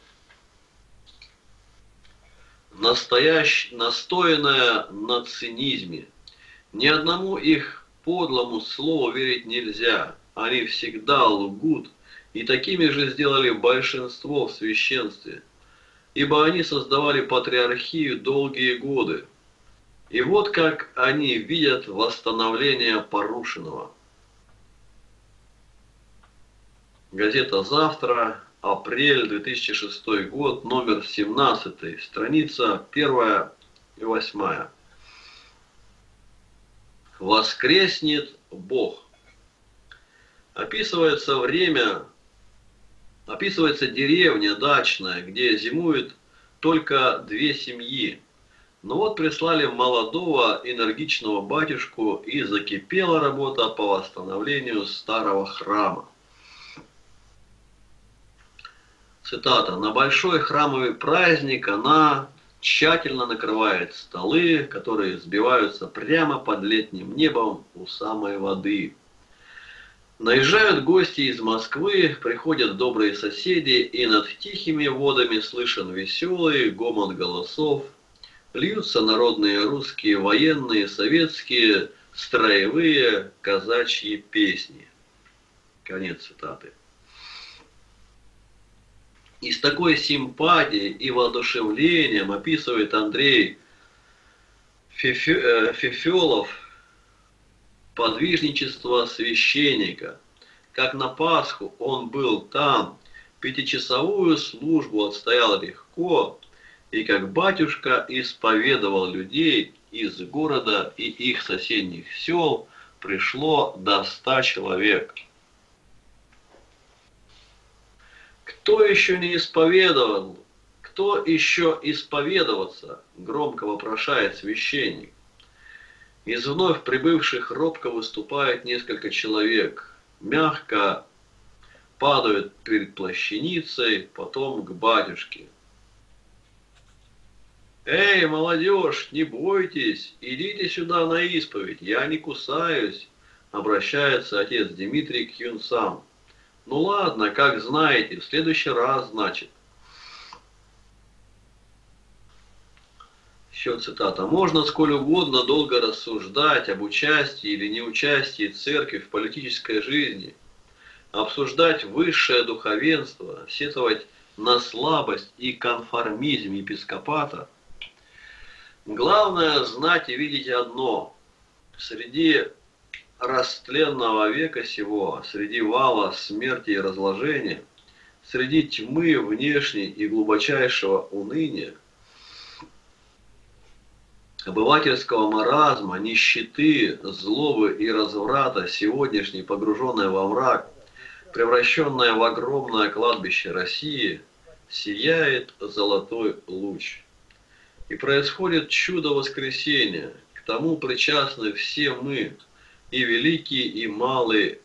Speaker 3: Настоянное на цинизме. Ни одному их подлому слову верить нельзя. Они всегда лгут, и такими же сделали большинство в священстве. Ибо они создавали патриархию долгие годы. И вот как они видят восстановление порушенного. Газета «Завтра», апрель 2006 год, номер 17, страница 1 и 8. Воскреснет Бог. Описывается деревня дачная, где зимуют только 2 семьи. Но вот прислали молодого энергичного батюшку, и закипела работа по восстановлению старого храма. Цитата. «На большой храмовый праздник она тщательно накрывает столы, которые сбиваются прямо под летним небом у самой воды. Наезжают гости из Москвы, приходят добрые соседи, и над тихими водами слышен веселый гомон голосов, льются народные русские, военные, советские, строевые, казачьи песни». Конец цитаты. И с такой симпатией и воодушевлением описывает Андрей Фефелов подвижничество священника. Как на Пасху он был там, 5-часовую службу отстоял легко, и как батюшка исповедовал людей из города и их соседних сел, пришло до 100 человек. Кто еще не исповедовал? Кто еще исповедоваться? Громко вопрошает священник. Из вновь прибывших робко выступает несколько человек. Мягко падают перед плащаницей, потом к батюшке. «Эй, молодежь, не бойтесь, идите сюда на исповедь, я не кусаюсь», обращается отец Дмитрий к юнцам. «Ну ладно, как знаете, в следующий раз, значит». Еще цитата. «Можно сколь угодно долго рассуждать об участии или неучастии церкви в политической жизни, обсуждать высшее духовенство, сетовать на слабость и конформизм епископата. Главное знать и видеть одно. Среди растленного века сего, среди вала смерти и разложения, среди тьмы внешней и глубочайшего уныния, обывательского маразма, нищеты, злобы и разврата, сегодняшней погруженной во мрак, превращенная в огромное кладбище России, сияет золотой луч. И происходит чудо воскресения. К тому причастны все мы, и великий, и малый,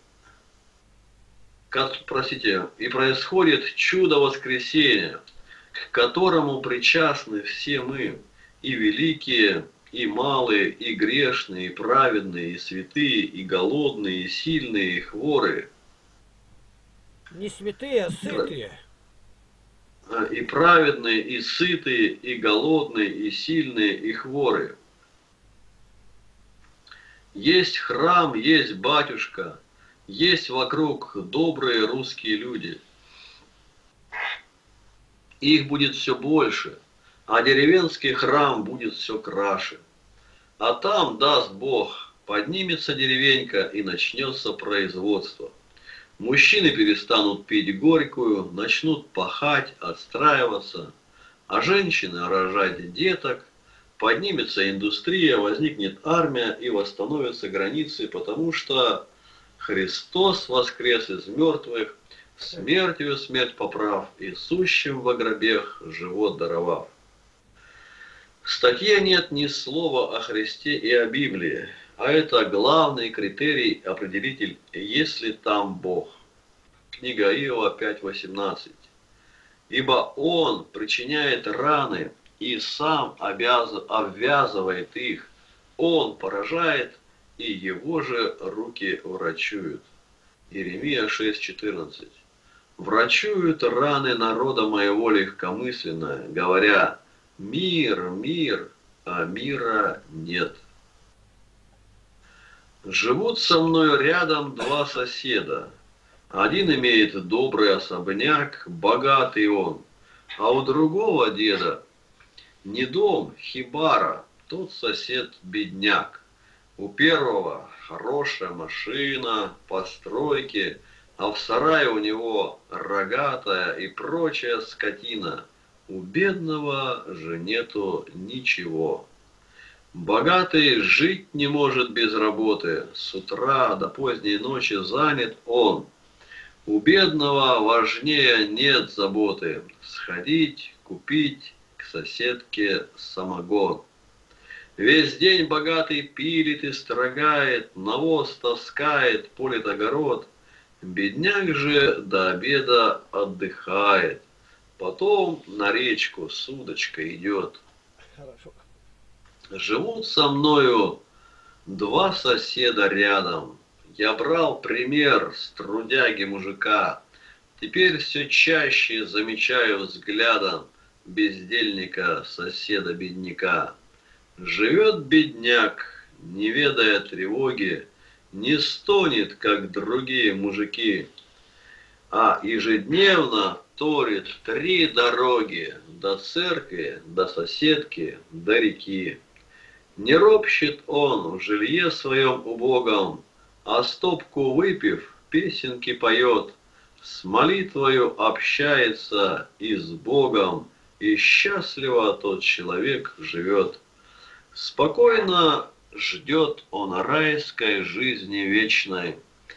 Speaker 3: и происходит чудо воскресения, к которому причастны все мы, и великие, и малые, и грешные, и праведные, и святые, и голодные, и сильные, и хворые,
Speaker 4: Не святые, а сытые.
Speaker 3: и праведные, и сытые, и голодные, и сильные, и хворые. Есть храм, есть батюшка, есть вокруг добрые русские люди. Их будет все больше, а деревенский храм будет все краше. А там, даст Бог, поднимется деревенька и начнется производство. Мужчины перестанут пить горькую, начнут пахать, отстраиваться, а женщины рожать деток, поднимется индустрия, возникнет армия и восстановятся границы, потому что Христос воскрес из мертвых, смертью смерть поправ, и сущим во гробех живот даровав. В статье нет ни слова о Христе и о Библии, а это главный критерий, определитель, есть ли там Бог. Книга Иова 5:18. Ибо Он причиняет раны и сам обвязывает их, Он поражает, и Его же руки врачуют. Иеремия 6:14. Врачуют раны народа моего легкомысленно, говоря: мир, мир, а мира нет. Живут со мною рядом два соседа. Один имеет добрый особняк, богатый он, а у другого деда не дом, хибара, тот сосед бедняк. У первого хорошая машина, постройки, а в сарае у него рогатая и прочая скотина. У бедного же нету ничего. Богатый жить не может без работы, с утра до поздней ночи занят он. У бедного важнее нет заботы сходить, купить к соседке самогон. Весь день богатый пилит и строгает, навоз таскает, полит огород. Бедняк же до обеда отдыхает, потом на речку с удочкой идет.
Speaker 4: Хорошо.
Speaker 3: Живут со мною два соседа рядом. Я брал пример с трудяги мужика. Теперь все чаще замечаю взглядом бездельника соседа бедняка. Живет бедняк, не ведая тревоги, не стонет, как другие мужики, а ежедневно торит 3 дороги до церкви, до соседки, до реки. Не ропщет он в жилье своем убогом, а стопку выпив, песенки поет, с молитвою общается и с Богом, и счастливо тот человек живет. Спокойно ждет он райской жизни вечной.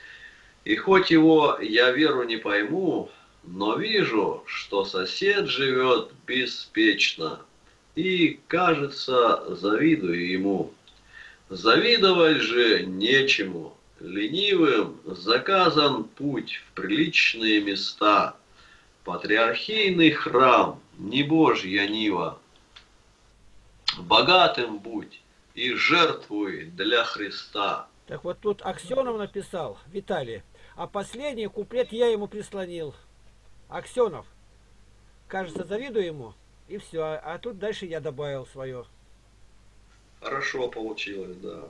Speaker 3: И хоть его я веру не пойму, но вижу, что сосед живет беспечно, и, кажется, завидую ему. Завидовать же нечему. Ленивым заказан путь в приличные места. Патриархийный храм, не Божья нива. Богатым будь и жертвуй для Христа.
Speaker 4: Так вот тут Аксенов написал, Виталий, а последний куплет я ему прислонил. Аксенов, кажется, завидую ему, и все. А тут дальше я добавил свое.
Speaker 3: Хорошо получилось, да.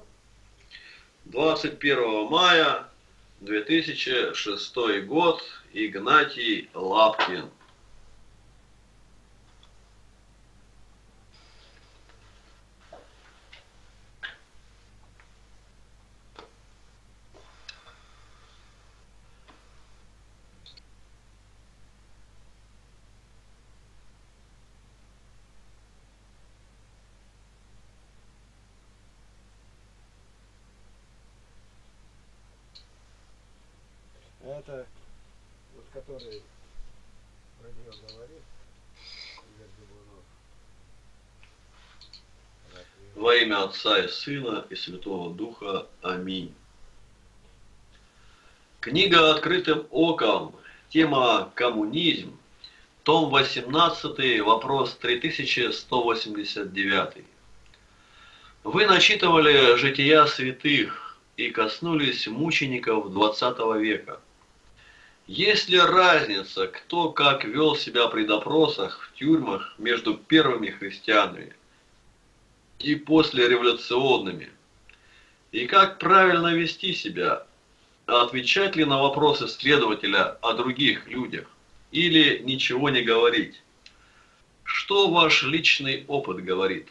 Speaker 3: 21 мая 2006 год. Игнатий Лапкин.
Speaker 1: Это вот который про нее говорит, Игорь Дубунов.
Speaker 3: Во имя Отца и Сына и Святого Духа. Аминь. Книга «Открытым оком». Тема «Коммунизм». Том 18, вопрос 3189. Вы начитывали жития святых и коснулись мучеников 20 века. Есть ли разница, кто как вел себя при допросах в тюрьмах между первыми христианами и послереволюционными? И как правильно вести себя? Отвечать ли на вопросы следователя о других людях? Или ничего не говорить? Что ваш личный опыт говорит?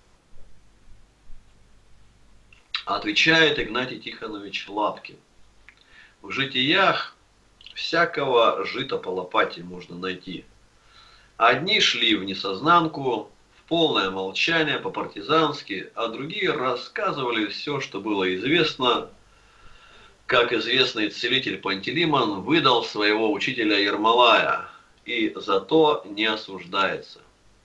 Speaker 3: Отвечает Игнатий Тихонович Лапкин. В житиях всякого жита по лопате можно найти. Одни шли в несознанку, в полное молчание, по-партизански, а другие рассказывали все, что было известно, как известный целитель Пантелеймон выдал своего учителя Ермолая, и зато не осуждается.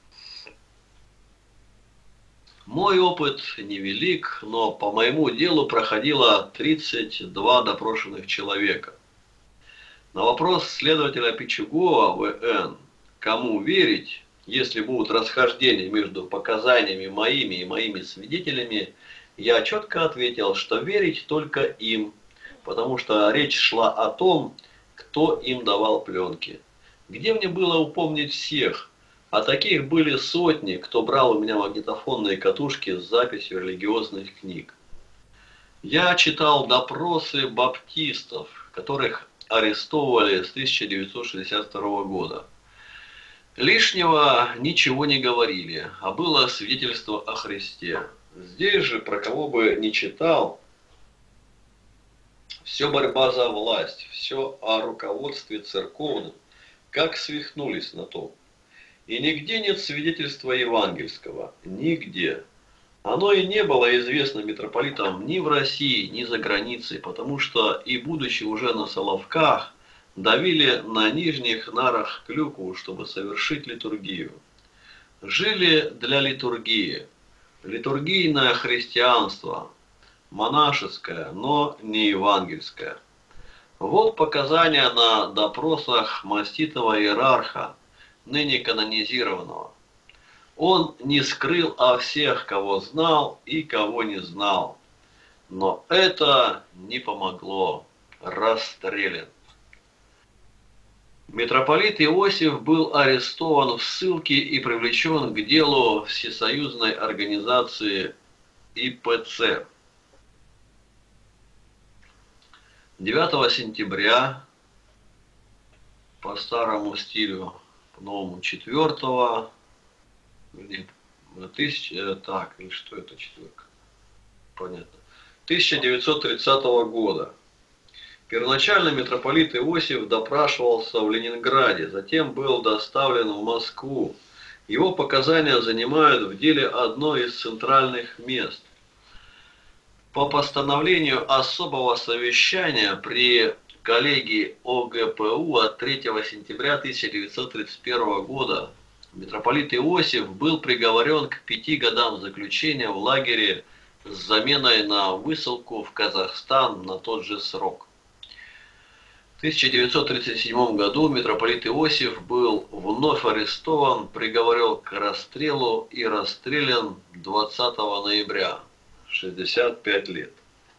Speaker 3: Мой опыт невелик, но по моему делу проходило 32 допрошенных человека. На вопрос следователя Пичугова В.Н., кому верить, если будут расхождения между показаниями моими и моими свидетелями, я четко ответил, что верить только им, потому что речь шла о том, кто им давал пленки. Где мне было упомнить всех? А таких были сотни, кто брал у меня магнитофонные катушки с записью религиозных книг. Я читал допросы баптистов, которых арестовывали с 1962 года. Лишнего ничего не говорили, а было свидетельство о Христе. Здесь же, про кого бы ни читал, все борьба за власть, все о руководстве церковным, как свихнулись на том. И нигде нет свидетельства евангельского, нигде. Оно и не было известно митрополитам ни в России, ни за границей, потому что и будучи уже на Соловках, давили на нижних нарах клюкву, чтобы совершить литургию. Жили для литургии. Литургийное христианство, монашеское, но не евангельское. Вот показания на допросах маститого иерарха, ныне канонизированного. Он не скрыл о всех, кого знал и кого не знал. Но это не помогло. Расстрелян. Митрополит Иосиф был арестован в ссылке и привлечен к делу Всесоюзной организации ИПЦ. 9 сентября по старому стилю, по новому 4-го, так, или что это четверка? Понятно. 1930 года. Первоначально митрополит Иосиф допрашивался в Ленинграде, затем был доставлен в Москву. Его показания занимают в деле одно из центральных мест. По постановлению особого совещания при коллегии ОГПУ от 3 сентября 1931 года митрополит Иосиф был приговорен к 5 годам заключения в лагере с заменой на высылку в Казахстан на тот же срок. В 1937 году митрополит Иосиф был вновь арестован, приговорен к расстрелу и расстрелян 20 ноября, 65 лет.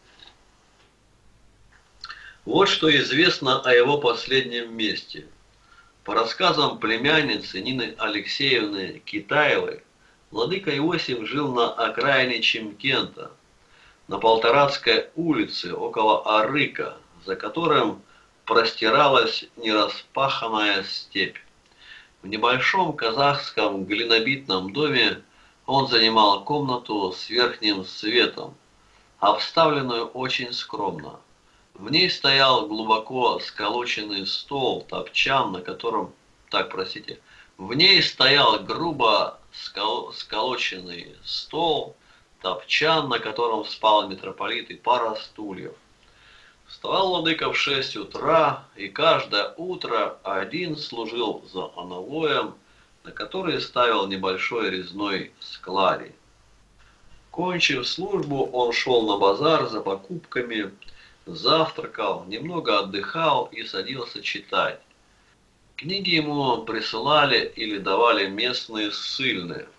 Speaker 3: Вот что известно о его последнем месте. По рассказам племянницы Нины Алексеевны Китаевой, владыка Иосиф жил на окраине Чимкента, на Полторацкой улице около Арыка, за которым простиралась нераспаханная степь. В небольшом казахском глинобитном доме он занимал комнату с верхним светом, обставленную очень скромно. В ней стоял глубоко сколоченный стол, топчан, на котором, в ней стоял грубо сколоченный стол, топчан, на котором спал митрополит, и пара стульев. Вставал владыка в 6 утра, и каждое утро один служил за аналоем, на который ставил небольшой резной складень. Кончив службу, он шел на базар за покупками, завтракал, немного отдыхал и садился читать. Книги ему присылали или давали местные ссыльные.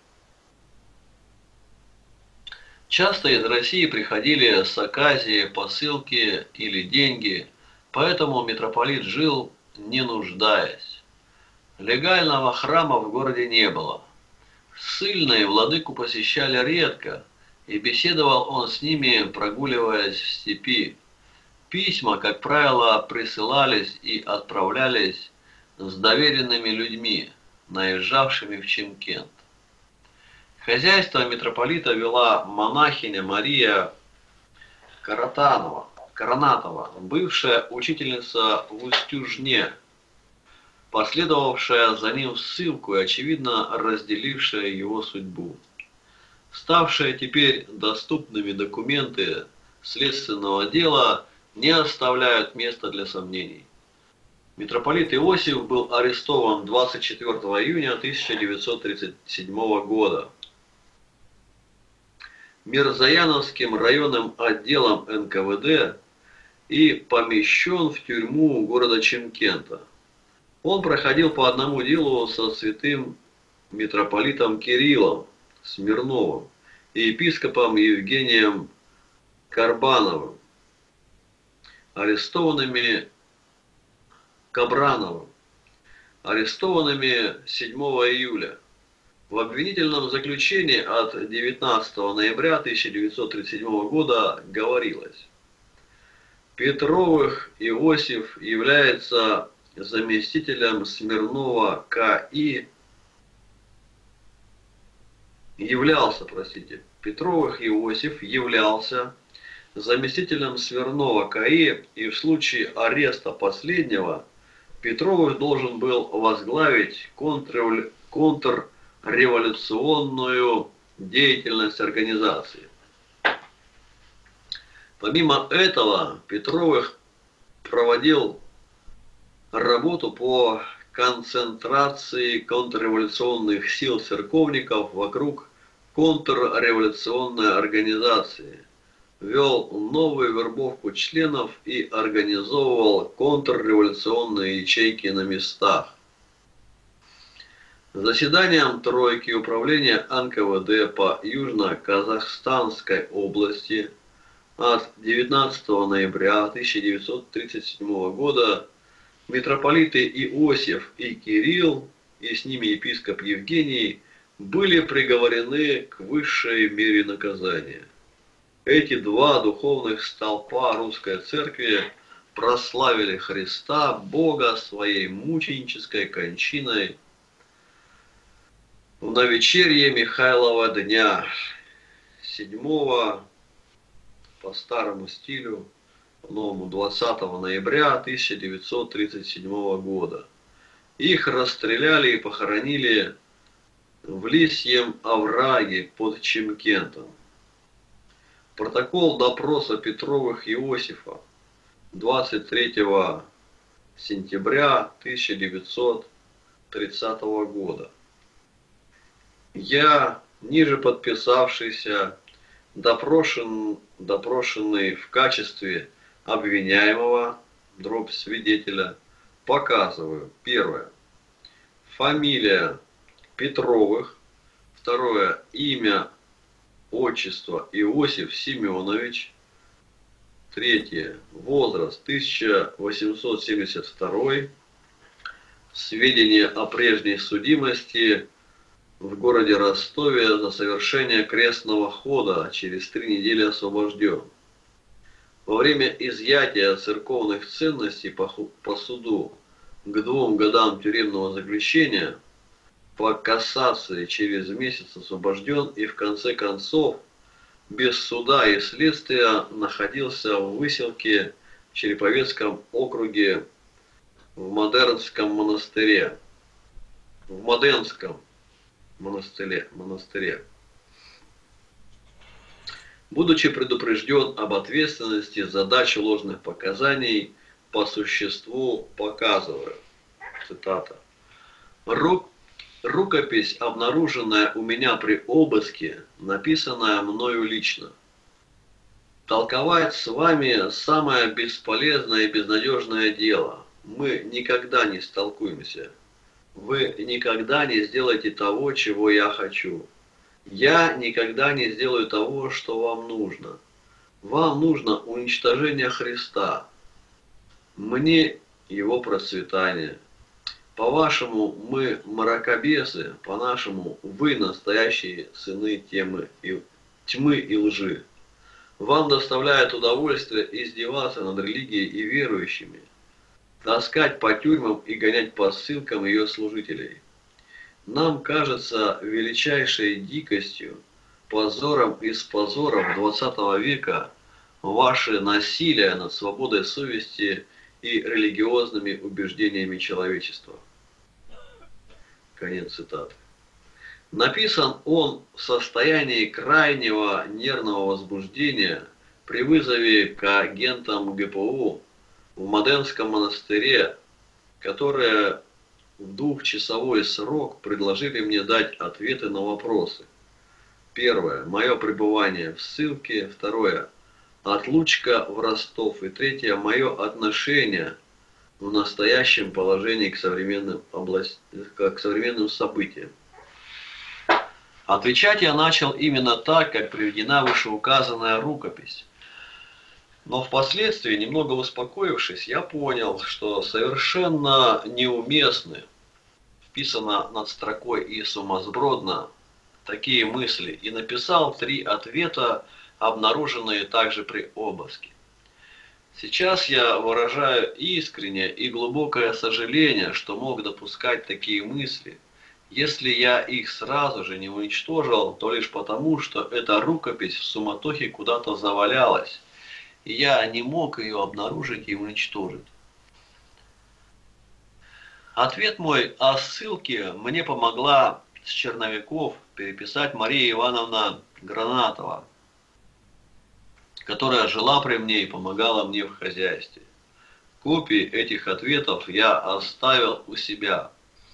Speaker 3: Часто из России приходили с Аказии посылки или деньги, поэтому митрополит жил, не нуждаясь. Легального храма в городе не было. Ссыльные владыку посещали редко, и беседовал он с ними, прогуливаясь в степи. Письма, как правило, присылались и отправлялись с доверенными людьми, наезжавшими в Чимкент. Хозяйство митрополита вела монахиня Мария Коронатова, бывшая учительница в Устюжне, последовавшая за ним в ссылку и, очевидно, разделившая его судьбу. Ставшие теперь доступными документы следственного дела не оставляют места для сомнений. Митрополит Иосиф был арестован 24 июня 1937 года Мирзаяновским районным отделом НКВД и помещен в тюрьму города Чимкента. Он проходил по одному делу со святым митрополитом Кириллом Смирновым и епископом Евгением Карбановым, арестованными 7 июля. В обвинительном заключении от 19 ноября 1937 года говорилось: Петровых Иосиф является заместителем Смирнова К.И. Петровых Иосиф являлся заместителем Смирнова К.И. и в случае ареста последнего Петровых должен был возглавить контрреволюционную деятельность организации. Помимо этого, Петровых проводил работу по концентрации контрреволюционных сил церковников вокруг контрреволюционной организации, вел новую вербовку членов и организовывал контрреволюционные ячейки на местах. Заседанием тройки управления НКВД по Южно-Казахстанской области от 19 ноября 1937 года митрополиты Иосиф и Кирилл, и с ними епископ Евгений, были приговорены к высшей мере наказания. Эти два духовных столпа русской церкви прославили Христа, Бога, своей мученической кончиной в навечерье Михайлова дня 7 по старому стилю, по-новому 20 ноября 1937 года. Их расстреляли и похоронили в Лисьем овраге под Чимкентом. Протокол допроса Петровых Иосифа 23 сентября 1930 года. Я, ниже подписавшийся, допрошенный в качестве обвиняемого, свидетеля, показываю: первое, фамилия Петровых, второе, имя, отчество Иосиф Семенович, третье, возраст 1872, сведения о прежней судимости в городе Ростове за совершение крестного хода, через 3 недели освобожден. Во время изъятия церковных ценностей по суду к 2 годам тюремного заключения, по кассации через месяц освобожден и в конце концов без суда и следствия находился в выселке в Череповецком округе в Моденском монастыре. Будучи предупрежден об ответственности за дачу ложных показаний, по существу показываю. Цитата. Рукопись, обнаруженная у меня при обыске, написанная мною лично. Толковать с вами самое бесполезное и безнадежное дело. Мы никогда не столкуемся. Вы никогда не сделаете того, чего я хочу. Я никогда не сделаю того, что вам нужно. Вам нужно уничтожение Христа. Мне его процветание. По-вашему, мы мракобесы, по-нашему, вы настоящие сыны тьмы и лжи. Вам доставляет удовольствие издеваться над религией и верующими, таскать по тюрьмам и гонять по ссылкам ее служителей. Нам кажется величайшей дикостью, позором из позоров XX века ваше насилие над свободой совести и религиозными убеждениями человечества. Конец цитаты. Написан он в состоянии крайнего нервного возбуждения при вызове к агентам ГПУ в Моденском монастыре, которые в 2-часовой срок предложили мне дать ответы на вопросы. Первое. Мое пребывание в ссылке. Второе. Отлучка в Ростов. И третье. Мое отношение в настоящем положении к современным событиям. Отвечать я начал именно так, как приведена вышеуказанная рукопись. Но впоследствии, немного успокоившись, я понял, что совершенно неуместны, вписано над строкой и сумасбродно, такие мысли, и написал 3 ответа, обнаруженные также при обыске. Сейчас я выражаю искреннее и глубокое сожаление, что мог допускать такие мысли. Если я их сразу же не уничтожил, то лишь потому, что эта рукопись в суматохе куда-то завалялась, и я не мог ее обнаружить и уничтожить. Ответ мой о ссылке мне помогла с черновиков переписать Мария Ивановна Гранатова, которая жила при мне и помогала мне в хозяйстве. Копии этих ответов я оставил у себя.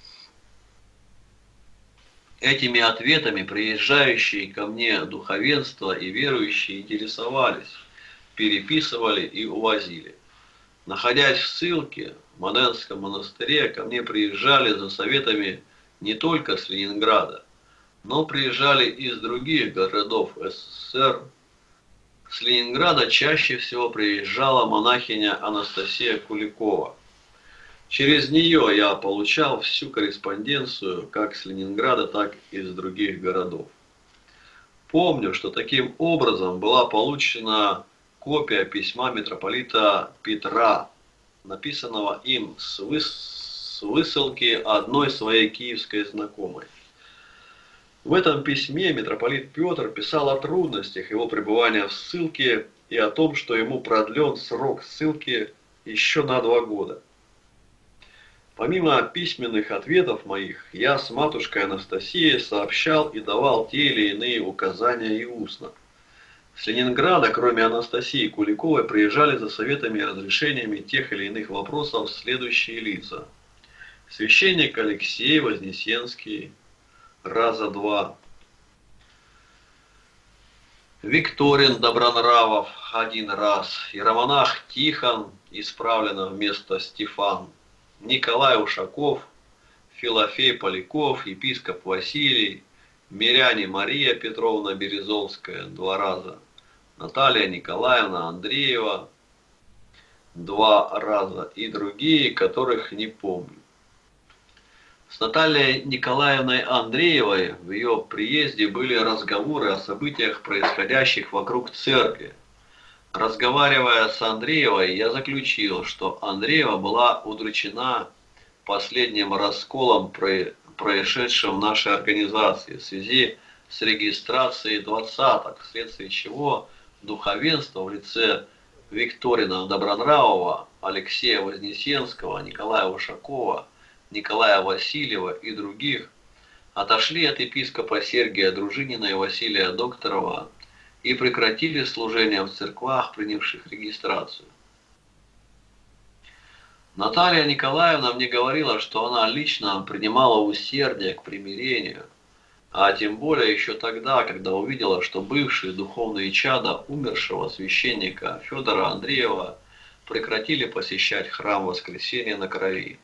Speaker 3: Этими ответами приезжающие ко мне духовенство и верующие интересовались, переписывали и увозили. Находясь в ссылке в Моденском монастыре, ко мне приезжали за советами не только с Ленинграда, но приезжали из других городов СССР. С Ленинграда чаще всего приезжала монахиня Анастасия Куликова. Через нее я получал всю корреспонденцию как с Ленинграда, так и из других городов. Помню, что таким образом была получена копия письма митрополита Петра, написанного им с высылки одной своей киевской знакомой. В этом письме митрополит Петр писал о трудностях его пребывания в ссылке и о том, что ему продлен срок ссылки еще на 2 года. Помимо письменных ответов моих, я с матушкой Анастасией сообщал и давал те или иные указания и устно. С Ленинграда, кроме Анастасии Куликовой, приезжали за советами и разрешениями тех или иных вопросов следующие лица. Священник Алексей Вознесенский, раза 2. Викторин Добронравов, 1 раз. Иеромонах Тихон, исправлено вместо Стефан. Николай Ушаков, Филофей Поляков, епископ Василий, миряне Мария Петровна Березовская, 2 раза. Наталья Николаевна Андреева, 2 раза. И другие, которых не помню. С Натальей Николаевной Андреевой в ее приезде были разговоры о событиях, происходящих вокруг церкви. Разговаривая с Андреевой, я заключил, что Андреева была удручена последним расколом, происшедшим в нашей организации в связи с регистрацией 20-ок, вследствие чего духовенство в лице Викторина Добронравова, Алексея Вознесенского, Николая Ушакова, Николая Васильева и других отошли от епископа Сергия Дружинина и Василия Докторова и прекратили служение в церквах, принявших регистрацию. Наталья Николаевна мне говорила, что она лично принимала усердие к примирению, а тем более еще тогда, когда увидела, что бывшие духовные чада умершего священника Федора Андреева прекратили посещать храм Воскресения на Крови.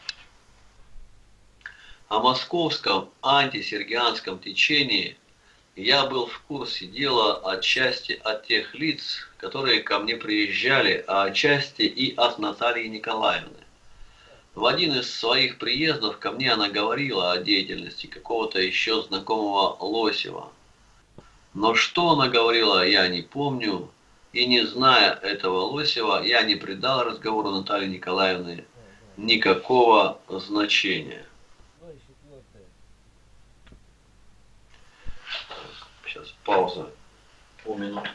Speaker 3: О московском антисергианском течении я был в курсе дела отчасти от тех лиц, которые ко мне приезжали, а отчасти и от Натальи Николаевны. В один из своих приездов ко мне она говорила о деятельности какого-то еще знакомого Лосева. Но что она говорила, я не помню, и не зная этого Лосева, я не придал разговору Натальи Николаевны никакого значения. Сейчас пауза. Полминутки.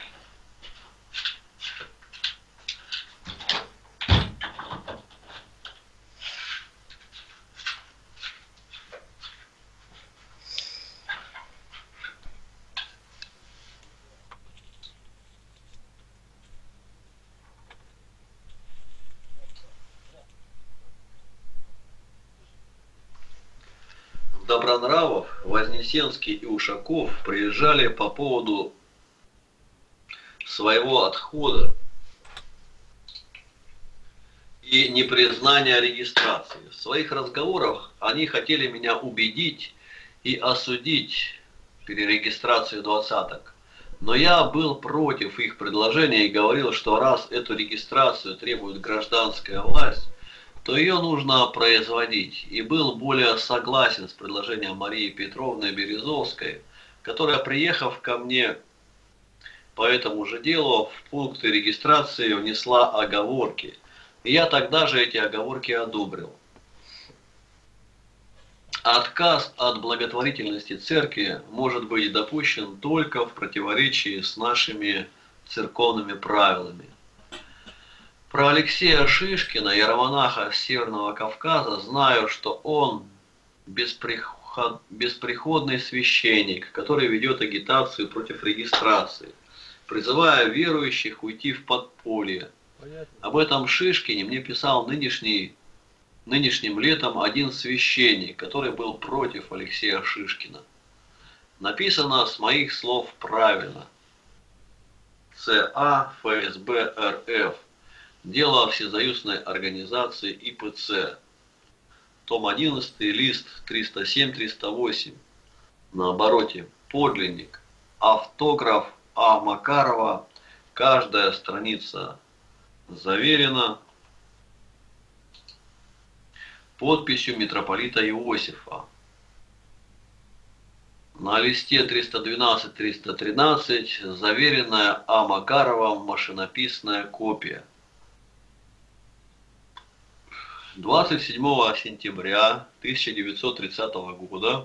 Speaker 3: Добронравов, Вознесенский и Ушаков приезжали по поводу своего отхода и непризнания регистрации. В своих разговорах они хотели меня убедить и осудить перерегистрацию двадцаток. Но я был против их предложения и говорил, что раз эту регистрацию требует гражданская власть, то ее нужно производить, и был более согласен с предложением Марии Петровны Березовской, которая, приехав ко мне по этому же делу, в пункты регистрации внесла оговорки, и я тогда же эти оговорки одобрил. Отказ от благотворительности церкви может быть допущен только в противоречии с нашими церковными правилами. Про Алексея Шишкина, иеромонаха Северного Кавказа, знаю, что он бесприходный священник, который ведет агитацию против регистрации, призывая верующих уйти в подполье.
Speaker 1: Понятно.
Speaker 3: Об этом Шишкине мне писал нынешним летом один священник, который был против Алексея Шишкина. Написано с моих слов правильно. ЦА ФСБ РФ. Дело Всесоюзной организации ИПЦ. Том 11, лист 307-308. На обороте подлинник. Автограф А. Макарова. Каждая страница заверена подписью митрополита Иосифа. На листе 312-313 заверенная А. Макаровым машинописная копия. 27 сентября 1930 года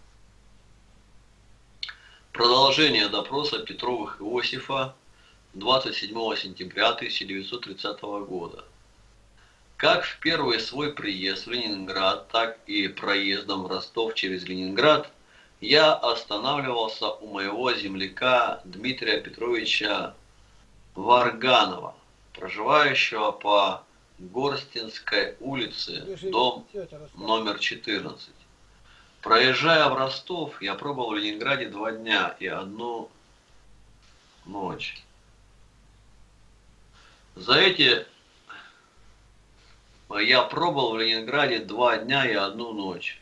Speaker 3: продолжение допроса Петровых Иосифа 27 сентября 1930 года. Как в первый свой приезд в Ленинград, так и проездом в Ростов через Ленинград я останавливался у моего земляка Дмитрия Петровича Варганова, проживающего по Горстинской улице, дом номер 14. Проезжая в Ростов, я пробыл в Ленинграде 2 дня и 1 ночь. Я пробыл в Ленинграде 2 дня и 1 ночь.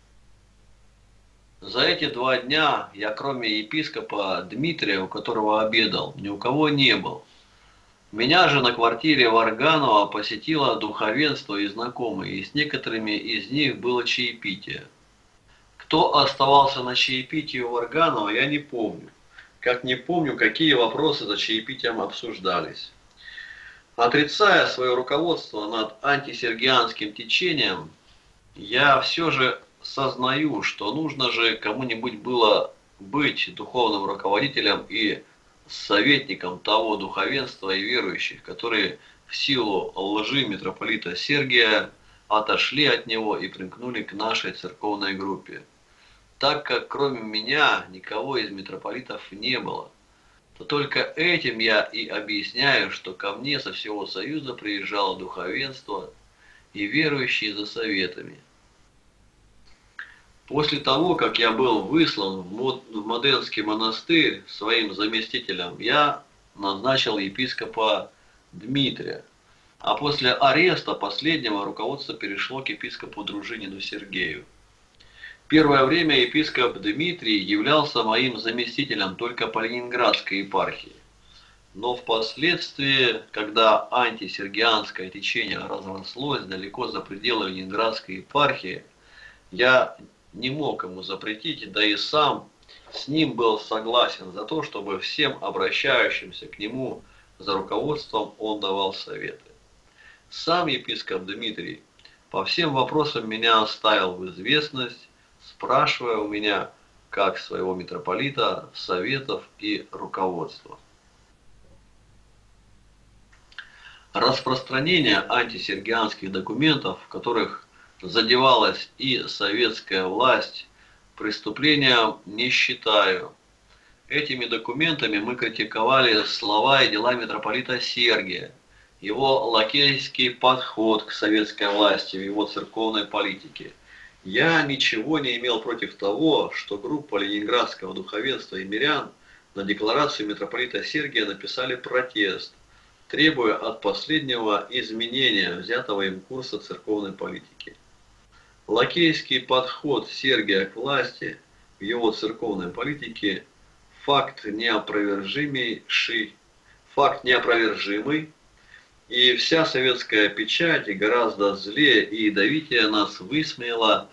Speaker 3: За эти 2 дня я, кроме епископа Дмитрия, у которого обедал, ни у кого не был. Меня же на квартире Варганова посетило духовенство и знакомые, и с некоторыми из них было чаепитие. Кто оставался на чаепитии у Варганова, я не помню. Как не помню, какие вопросы за чаепитием обсуждались. Отрицая свое руководство над антисергианским течением, я все же сознаю, что нужно же кому-нибудь было быть духовным руководителем и советником того духовенства и верующих, которые в силу лжи митрополита Сергия отошли от него и примкнули к нашей церковной группе. Так как кроме меня никого из митрополитов не было, то только этим я и объясняю, что ко мне со всего Союза приезжало духовенство и верующие за советами. После того, как я был выслан в Моденский монастырь своим заместителем, я назначил епископа Дмитрия. А после ареста последнего руководство перешло к епископу Дружинину Сергею. Первое время епископ Дмитрий являлся моим заместителем только по Ленинградской епархии. Но впоследствии, когда антисергианское течение разрослось далеко за пределы Ленинградской епархии, я не мог ему запретить, да и сам с ним был согласен за то, чтобы всем обращающимся к нему за руководством он давал советы. Сам епископ Дмитрий по всем вопросам меня ставил в известность, спрашивая у меня, как своего митрополита, советов и руководства. Распространение антисергианских документов, в которых задевалась и советская власть, преступлением не считаю. Этими документами мы критиковали слова и дела митрополита Сергия, его лакейский подход к советской власти в его церковной политике. Я ничего не имел против того, что группа ленинградского духовенства и мирян на декларацию митрополита Сергия написали протест, требуя от последнего изменения взятого им курса церковной политики. Лакейский подход Сергия к власти в его церковной политике – факт неопровержимый, и вся советская печать гораздо злее и ядовитее нас высмеяла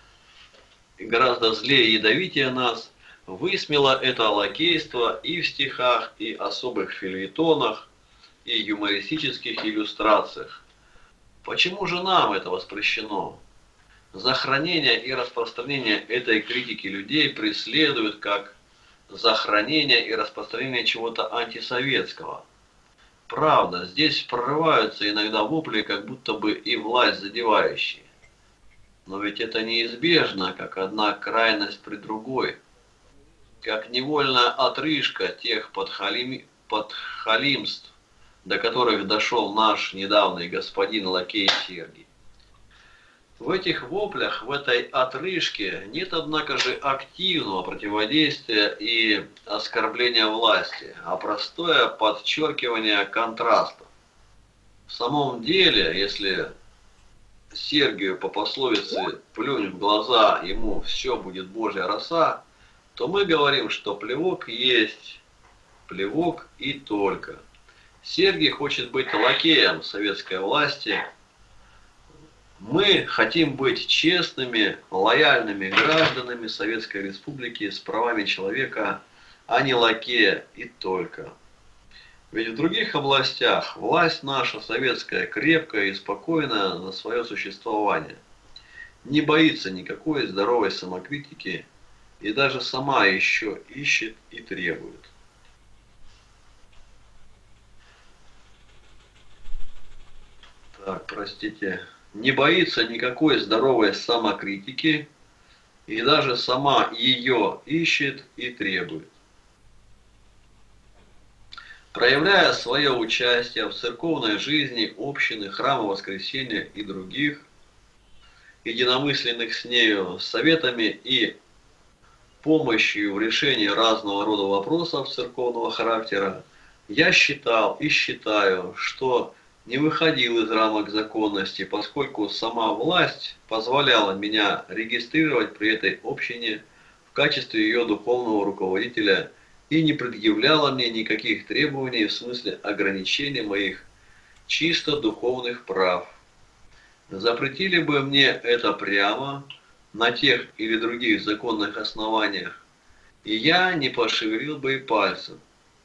Speaker 3: это лакейство и в стихах, и особых фельетонах, и юмористических иллюстрациях. Почему же нам это воспрещено? За хранение и распространение этой критики людей преследуют как за хранение и распространение чего-то антисоветского. Правда, здесь прорываются иногда вопли, как будто бы и власть задевающие. Но ведь это неизбежно, как одна крайность при другой. Как невольная отрыжка тех подхалимств, до которых дошел наш недавний господин лакей Сергий. В этих воплях, в этой отрыжке нет, однако же, активного противодействия и оскорбления власти, а простое подчеркивание контраста. В самом деле, если Сергию по пословице «плюнь в глаза, ему все будет Божья роса», то мы говорим, что плевок есть плевок и только. Сергий хочет быть лакеем советской власти. Мы хотим быть честными, лояльными гражданами Советской Республики с правами человека, а не лакея и только. Ведь в других областях власть наша советская крепкая и спокойная за свое существование. Не боится никакой здоровой самокритики и даже сама еще ищет и требует. Не боится никакой здоровой самокритики и даже сама ее ищет и требует. Проявляя свое участие в церковной жизни общины, храма Воскресения и других, единомысленных с нею советами и помощью в решении разного рода вопросов церковного характера, я считал и считаю, что не выходил из рамок законности, поскольку сама власть позволяла меня регистрировать при этой общине в качестве ее духовного руководителя и не предъявляла мне никаких требований в смысле ограничения моих чисто духовных прав. Запретили бы мне это прямо на тех или других законных основаниях, и я не пошевелил бы и пальцем.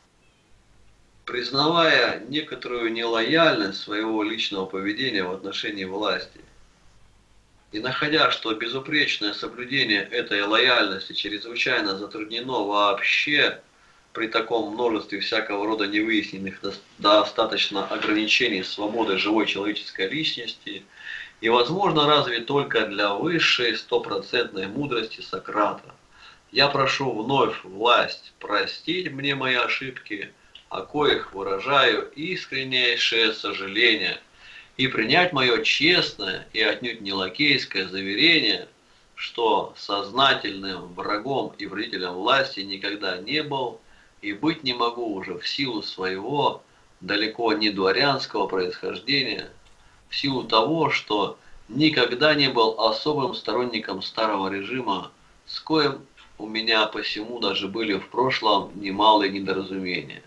Speaker 3: Признавая некоторую нелояльность своего личного поведения в отношении власти и находя, что безупречное соблюдение этой лояльности чрезвычайно затруднено вообще при таком множестве всякого рода невыясненных достаточно ограничений свободы живой человеческой личности и возможно разве только для высшей стопроцентной мудрости Сократа, я прошу вновь власть простить мне мои ошибки, о коих выражаю искреннейшее сожаление, и принять мое честное и отнюдь не лакейское заверение, что сознательным врагом и вредителем власти никогда не был и быть не могу уже в силу своего далеко не дворянского происхождения, в силу того, что никогда не был особым сторонником старого режима, с коим у меня посему даже были в прошлом немалые недоразумения.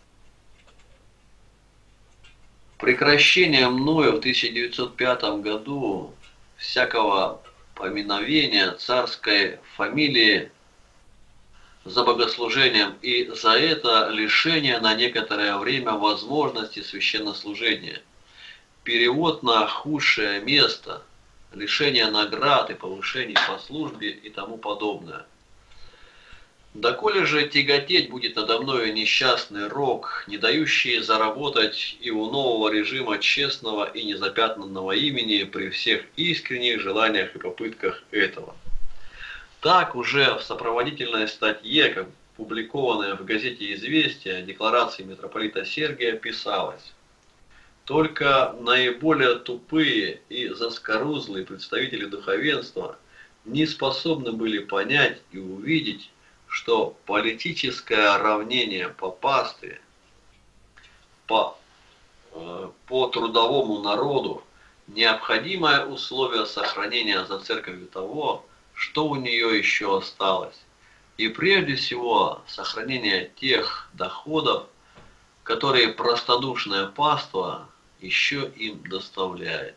Speaker 3: Прекращение мною в 1905 году всякого поминовения царской фамилии за богослужением и за это лишение на некоторое время возможности священнослужения, перевод на худшее место, лишение наград и повышений по службе и тому подобное. Доколе же тяготеть будет надо мною несчастный рок, не дающий заработать и у нового режима честного и незапятнанного имени при всех искренних желаниях и попытках этого. Так уже в сопроводительной статье, как публикованной в газете «Известия», о декларации митрополита Сергия писалось: только наиболее тупые и заскорузлые представители духовенства не способны были понять и увидеть, что политическое равнение по пастве, по трудовому народу, необходимое условие сохранения за церковью того, что у нее еще осталось, и прежде всего сохранение тех доходов, которые простодушное паство еще им доставляет.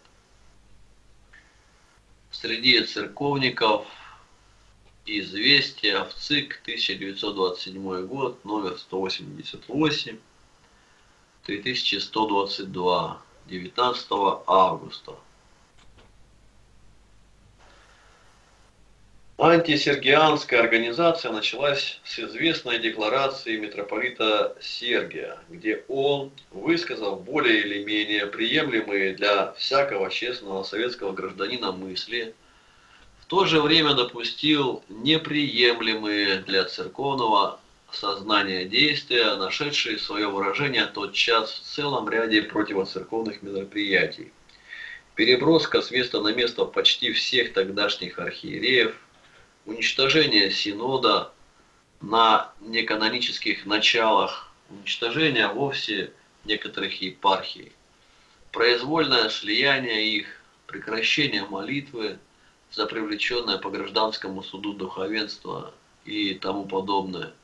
Speaker 3: Среди церковников «Известия» в ЦИК, 1927 год, номер 188, 3122, 19 августа. Антисергианская организация началась с известной декларации митрополита Сергия, где он высказал более или менее приемлемые для всякого честного советского гражданина мысли, в то же время допустил неприемлемые для церковного сознания действия, нашедшие свое выражение тотчас в целом ряде противоцерковных мероприятий. Переброска с места на место почти всех тогдашних архиереев, уничтожение синода на неканонических началах, уничтожение вовсе некоторых епархий, произвольное слияние их, прекращение молитвы за привлеченное по гражданскому суду духовенство и тому подобное.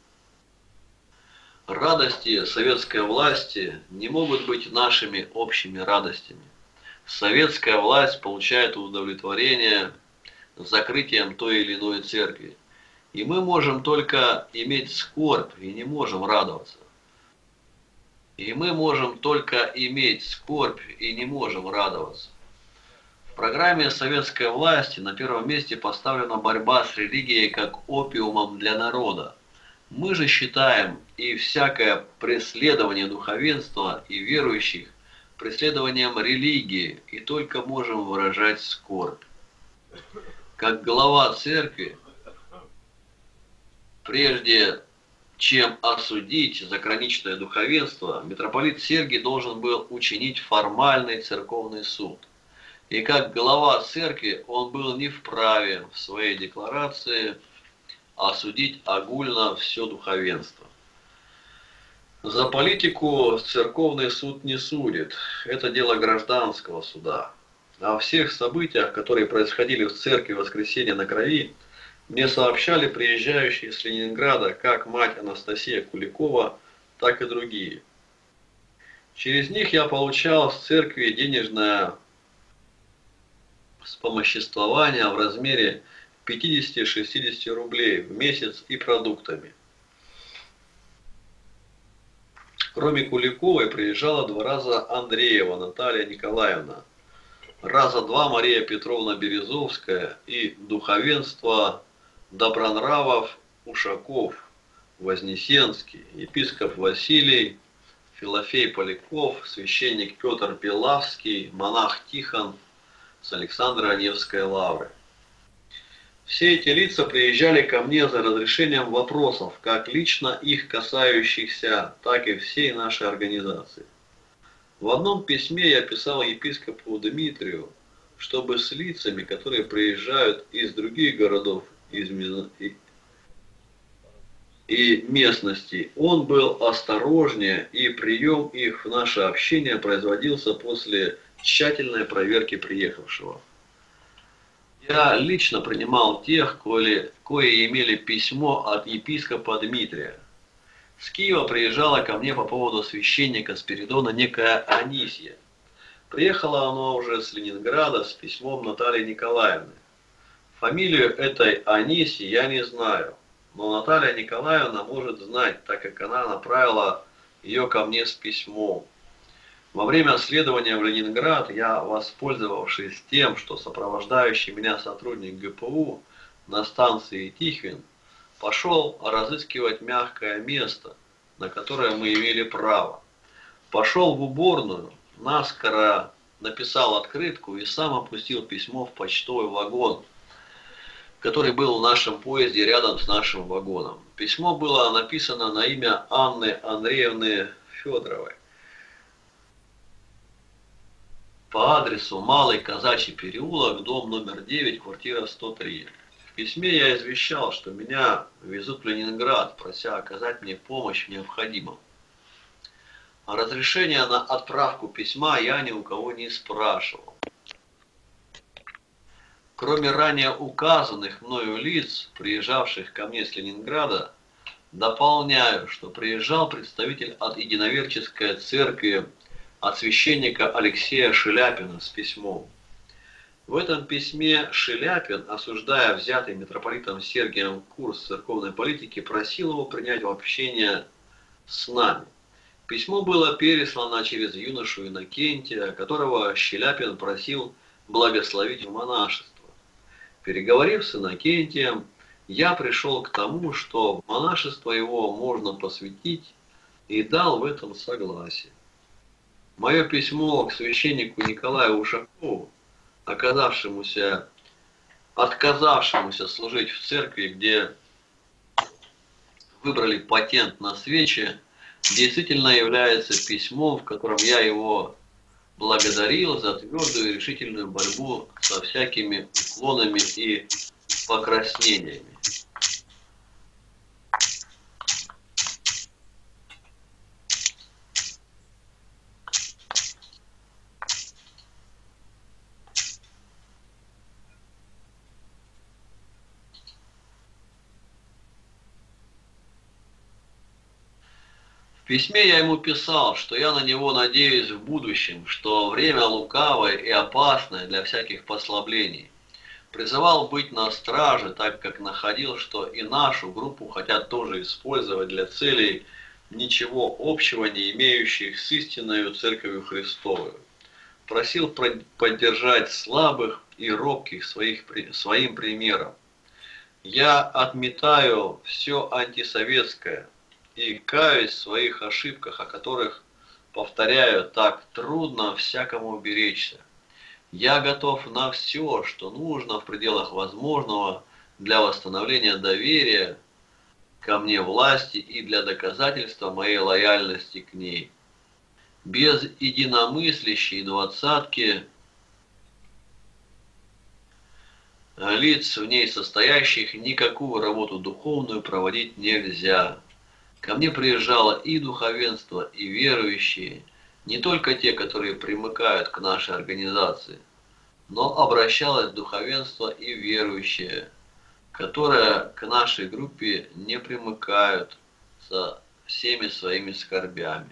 Speaker 3: Радости советской власти не могут быть нашими общими радостями. Советская власть получает удовлетворение закрытием той или иной церкви. И мы можем только иметь скорбь и не можем радоваться. В программе советской власти на первом месте поставлена борьба с религией как опиумом для народа. Мы же считаем и всякое преследование духовенства и верующих преследованием религии и только можем выражать скорбь. Как глава церкви, прежде чем осудить заграничное духовенство, митрополит Сергий должен был учинить формальный церковный суд. И как глава церкви он был не вправе в своей декларации осудить огульно все духовенство. За политику церковный суд не судит, это дело гражданского суда. О всех событиях, которые происходили в церкви Воскресения на Крови, мне сообщали приезжающие с Ленинграда как мать Анастасия Куликова, так и другие. Через них я получал в церкви денежное вспомоществование в размере 50-60 рублей в месяц и продуктами. Кроме Куликовой приезжала 2 раза Андреева Наталья Николаевна, раза 2 Мария Петровна Березовская и духовенство Добронравов, Ушаков, Вознесенский, епископ Василий, Филофей Поляков, священник Петр Пилавский, монах Тихон с Александро-Невской лавры. Все эти лица приезжали ко мне за разрешением вопросов, как лично их касающихся, так и всей нашей организации. В одном письме я писал епископу Дмитрию, чтобы с лицами, которые приезжают из других городов и местностей, он был осторожнее, и прием их в наше общение производился после тщательной проверки приехавшего. Я лично принимал тех, кои имели письмо от епископа Дмитрия. С Киева приезжала ко мне по поводу священника Спиридона некая Анисья. Приехала она уже с Ленинграда с письмом Натальи Николаевны. Фамилию этой Анисьи я не знаю, но Наталья Николаевна может знать, так как она направила ее ко мне с письмом. Во время следования в Ленинград я, воспользовавшись тем, что сопровождающий меня сотрудник ГПУ на станции Тихвин пошел разыскивать мягкое место, на которое мы имели право. Пошел в уборную, наскоро написал открытку и сам опустил письмо в почтовый вагон, который был в нашем поезде рядом с нашим вагоном. Письмо было написано на имя Анны Андреевны Федоровой по адресу Малый Казачий переулок, дом номер 9, квартира 103. В письме я извещал, что меня везут в Ленинград, прося оказать мне помощь в необходимом. А разрешения на отправку письма я ни у кого не спрашивал. Кроме ранее указанных мною лиц, приезжавших ко мне с Ленинграда, дополняю, что приезжал представитель от Единоверческой церкви, от священника Алексея Шеляпина с письмом. В этом письме Шеляпин, осуждая взятый митрополитом Сергием курс церковной политики, просил его принять в общение с нами. Письмо было переслано через юношу Иннокентия, которого Шеляпин просил благословить в монашество. Переговорив с Иннокентием, я пришел к тому, что в монашество его можно посвятить, и дал в этом согласие. Мое письмо к священнику Николаю Ушакову, отказавшемуся служить в церкви, где выбрали патент на свечи, действительно является письмом, в котором я его благодарил за твердую и решительную борьбу со всякими уклонами и покраснениями. В письме я ему писал, что я на него надеюсь в будущем, что время лукавое и опасное для всяких послаблений. Призывал быть на страже, так как находил, что и нашу группу хотят тоже использовать для целей ничего общего не имеющих с истинною Церковью Христовой. Просил поддержать слабых и робких своим примером. Я отметаю все антисоветское и каюсь в своих ошибках, о которых, повторяю, так трудно всякому уберечься. Я готов на все, что нужно в пределах возможного для восстановления доверия ко мне власти и для доказательства моей лояльности к ней. Без единомыслящей двадцатки лиц в ней состоящих никакую работу духовную проводить нельзя. Ко мне приезжало и духовенство, и верующие, не только те, которые примыкают к нашей организации, но обращалось духовенство и верующие, которые к нашей группе не примыкают со всеми своими скорбями.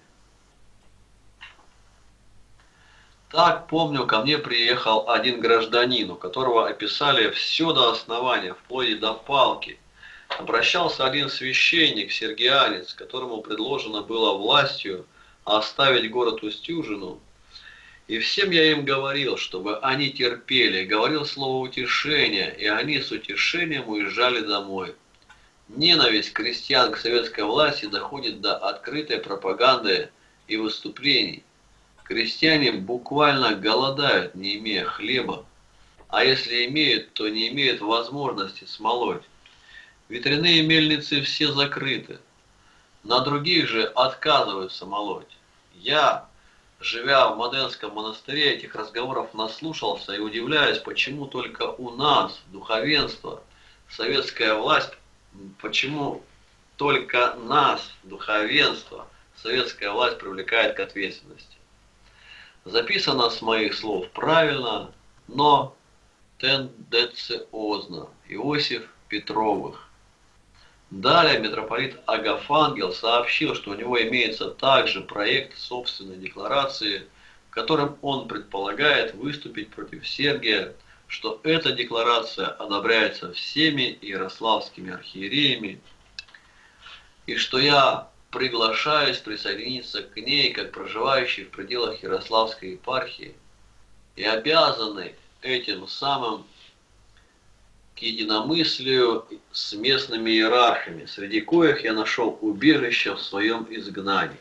Speaker 3: Так, помню, ко мне приехал один гражданин, у которого описали все до основания, вплоть до палки. Обращался один священник, сергианец, которому предложено было властью оставить город Устюжину. И всем я им говорил, чтобы они терпели, говорил слово утешения, и они с утешением уезжали домой. Ненависть крестьян к советской власти доходит до открытой пропаганды и выступлений. Крестьяне буквально голодают, не имея хлеба, а если имеют, то не имеют возможности смолоть. Ветряные мельницы все закрыты, на других же отказываются молоть. Я, живя в Моденском монастыре, этих разговоров наслушался и удивляюсь, почему только у нас, духовенство, советская власть, почему только нас, духовенство, советская власть привлекает к ответственности. Записано с моих слов правильно, но тенденциозно. Иосиф Петровых. Далее митрополит Агафангел сообщил, что у него имеется также проект собственной декларации, в котором он предполагает выступить против Сергия, что эта декларация одобряется всеми ярославскими архиереями, и что я приглашаюсь присоединиться к ней, как проживающий в пределах Ярославской епархии, и обязанный этим самым к единомыслию с местными иерархами, среди коих я нашел убежище в своем изгнании.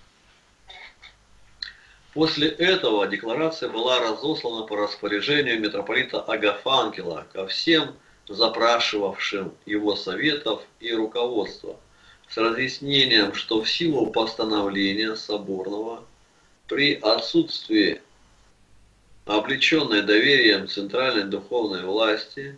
Speaker 3: После этого декларация была разослана по распоряжению митрополита Агафангела ко всем запрашивавшим его советов и руководства, с разъяснением, что в силу постановления соборного при отсутствии облеченной доверием центральной духовной власти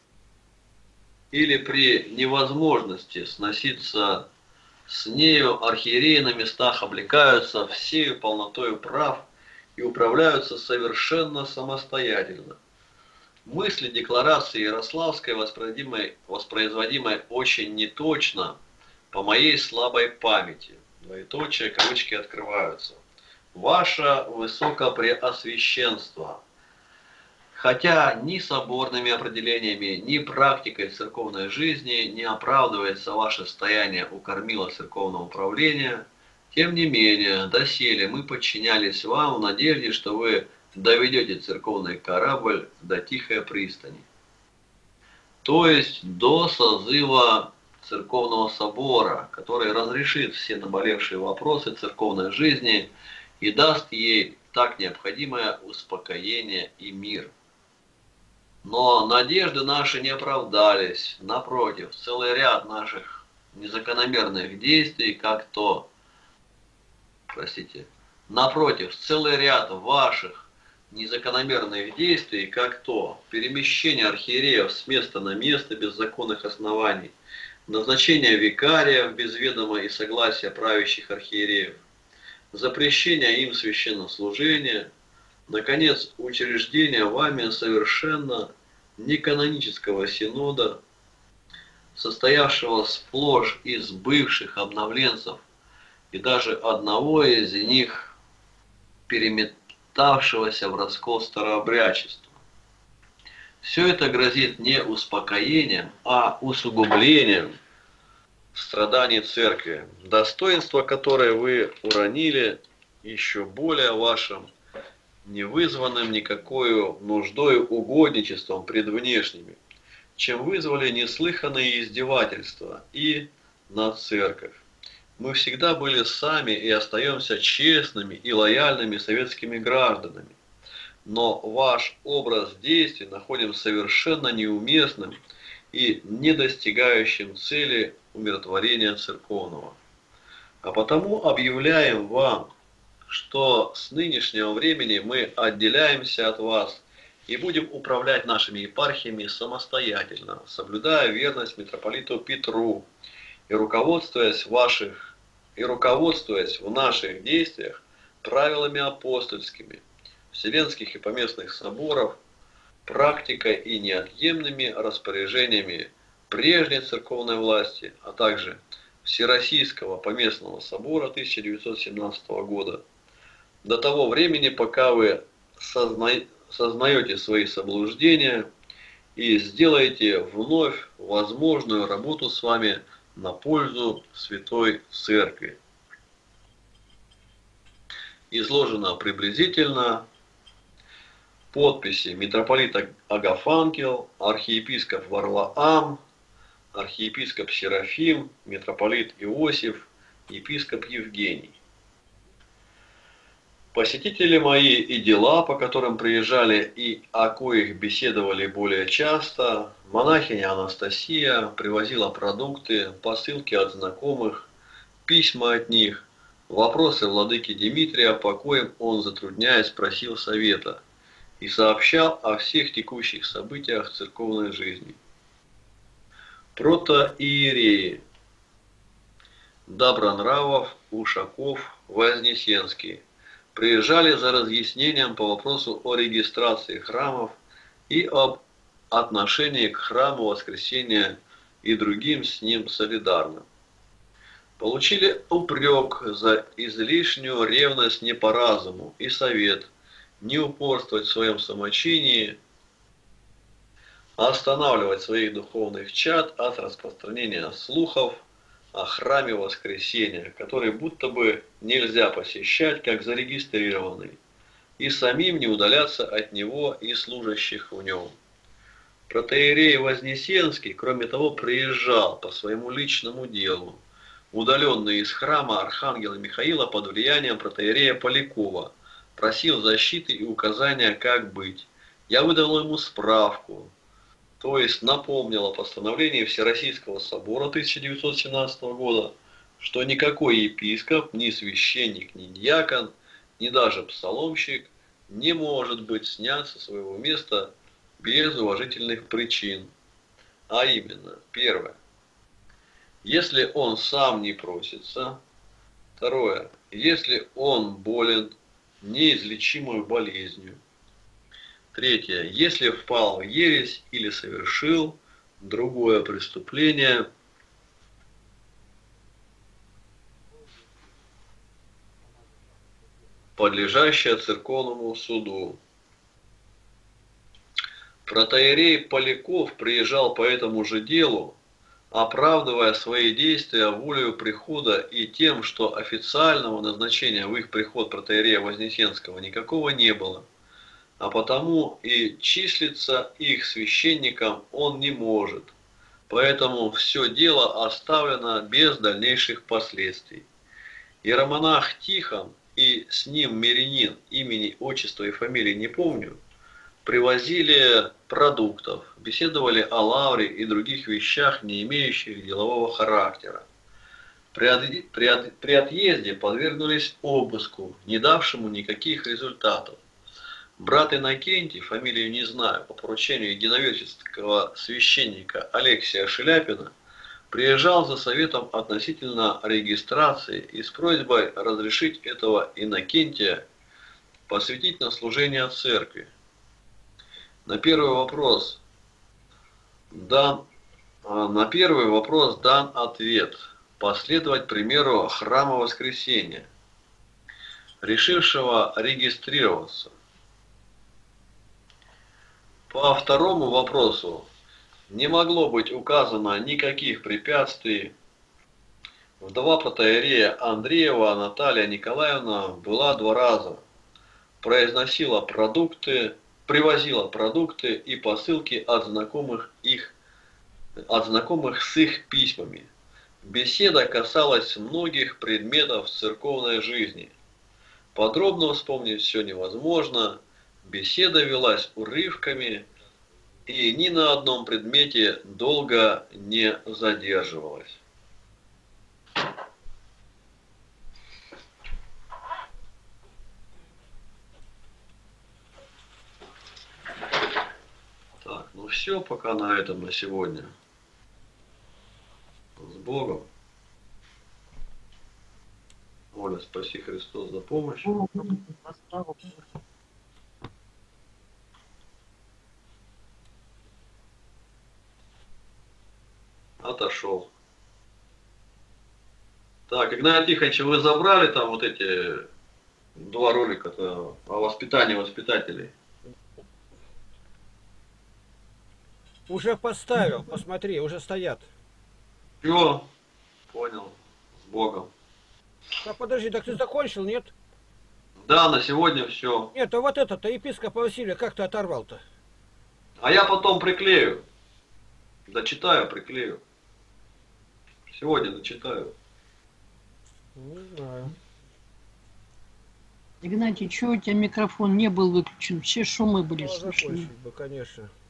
Speaker 3: или при невозможности сноситься с нею, архиереи на местах облекаются всею полнотою прав и управляются совершенно самостоятельно. Мысли декларации Ярославской, воспроизводимой очень неточно, по моей слабой памяти, двоеточие, кавычки открываются. Ваше Высокопреосвященство, хотя ни соборными определениями, ни практикой церковной жизни не оправдывается ваше стояние у кормила церковного управления, тем не менее, доселе мы подчинялись вам в надежде, что вы доведете церковный корабль до тихой пристани. То есть до созыва церковного собора, который разрешит все наболевшие вопросы церковной жизни и даст ей так необходимое успокоение и мир. Но надежды наши не оправдались. Напротив, целый ряд наших незакономерных действий, напротив, целый ряд ваших незакономерных действий, как то перемещение архиереев с места на место без законных оснований, назначение викариев без ведома и согласия правящих архиереев, запрещение им священнослужения, наконец, учреждение вами совершенно неканонического синода, состоявшего сплошь из бывших обновленцев и даже одного из них, переметавшегося в раскол старообрядчества. Все это грозит не успокоением, а усугублением страданий церкви, достоинство которой вы уронили еще более вашим невызванным никакой нуждой угодничеством пред внешними, чем вызвали неслыханные издевательства и над церковь. Мы всегда были сами и остаемся честными и лояльными советскими гражданами, но ваш образ действий находим совершенно неуместным и не достигающим цели умиротворения церковного. А потому объявляем вам, что с нынешнего времени мы отделяемся от вас и будем управлять нашими епархиями самостоятельно, соблюдая верность митрополиту Петру и руководствуясь в наших действиях правилами апостольскими, вселенских и поместных соборов, практикой и неотъемными распоряжениями прежней церковной власти, а также Всероссийского поместного собора 1917 года, до того времени, пока вы сознаете свои заблуждения и сделаете вновь возможную работу с вами на пользу Святой Церкви. Изложено приблизительно. Подписи: митрополит Агафангел, архиепископ Варлаам, архиепископ Серафим, митрополит Иосиф, епископ Евгений. Посетители мои и дела, по которым приезжали и о коих беседовали более часто, монахиня Анастасия привозила продукты, посылки от знакомых, письма от них, вопросы владыки Дмитрия, по коим он, затрудняясь, просил совета и сообщал о всех текущих событиях церковной жизни. Протоиереи Добронравов, Ушаков, Вознесенский приезжали за разъяснением по вопросу о регистрации храмов и об отношении к храму Воскресения и другим с ним солидарным. Получили упрек за излишнюю ревность не по разуму и совет не упорствовать в своем самочинии, а останавливать своих духовных чад от распространения слухов о храме Воскресения, который будто бы нельзя посещать как зарегистрированный, и самим не удаляться от него и служащих в нем. Протоиерей Вознесенский, кроме того, приезжал по своему личному делу, удаленный из храма архангела Михаила под влиянием протоиерея Полякова, просил защиты и указания, как быть. Я выдал ему справку, то есть напомнил о постановлении Всероссийского собора 1917 года, что никакой епископ, ни священник, ни диакон, ни даже псаломщик не может быть снят со своего места без уважительных причин. А именно, первое, если он сам не просится. Второе, если он болен неизлечимой болезнью. Третье, если впал в ересь или совершил другое преступление, подлежащее церковному суду. Протоиерей Поляков приезжал по этому же делу, оправдывая свои действия волею прихода и тем, что официального назначения в их приход протоиерея Вознесенского никакого не было, а потому и числиться их священником он не может, поэтому все дело оставлено без дальнейших последствий. Иеромонах Тихон и с ним мирянин, имени, отчества и фамилии не помню, привозили продуктов, беседовали о лавре и других вещах, не имеющих делового характера. При отъезде подвергнулись обыску, не давшему никаких результатов. Брат Иннокентий, фамилию не знаю, по поручению единоверческого священника Алексия Шеляпина, приезжал за советом относительно регистрации и с просьбой разрешить этого Иннокентия посвятить на служение церкви. На первый вопрос дан ответ: последовать примеру храма Воскресения, решившего регистрироваться. По второму вопросу не могло быть указано никаких препятствий. Вдова протоиерея Андреева Наталья Николаевна была 2 раза, привозила продукты и посылки от знакомых с их письмами. Беседа касалась многих предметов церковной жизни. Подробно вспомнить все невозможно. Беседа велась урывками и ни на одном предмете долго не задерживалась. Так, ну все пока на этом на сегодня. С Богом. Оля, спаси Христос за помощь. Отошел. Так, Игнат Тихонович, вы забрали там вот эти 2 ролика о воспитании воспитателей?
Speaker 4: Уже поставил, посмотри, уже стоят.
Speaker 3: Все, понял. С Богом.
Speaker 4: А подожди, так ты закончил, нет?
Speaker 3: Да, на сегодня все.
Speaker 4: Нет, а вот это-то епископа Василия как ты оторвал-то?
Speaker 3: А я потом приклею. Дочитаю, приклею. Сегодня дочитаю.
Speaker 4: Не знаю.
Speaker 5: Игнатий, чего у тебя микрофон не был выключен? Все шумы были
Speaker 4: Ну,
Speaker 5: слышны.
Speaker 4: закончить бы, конечно.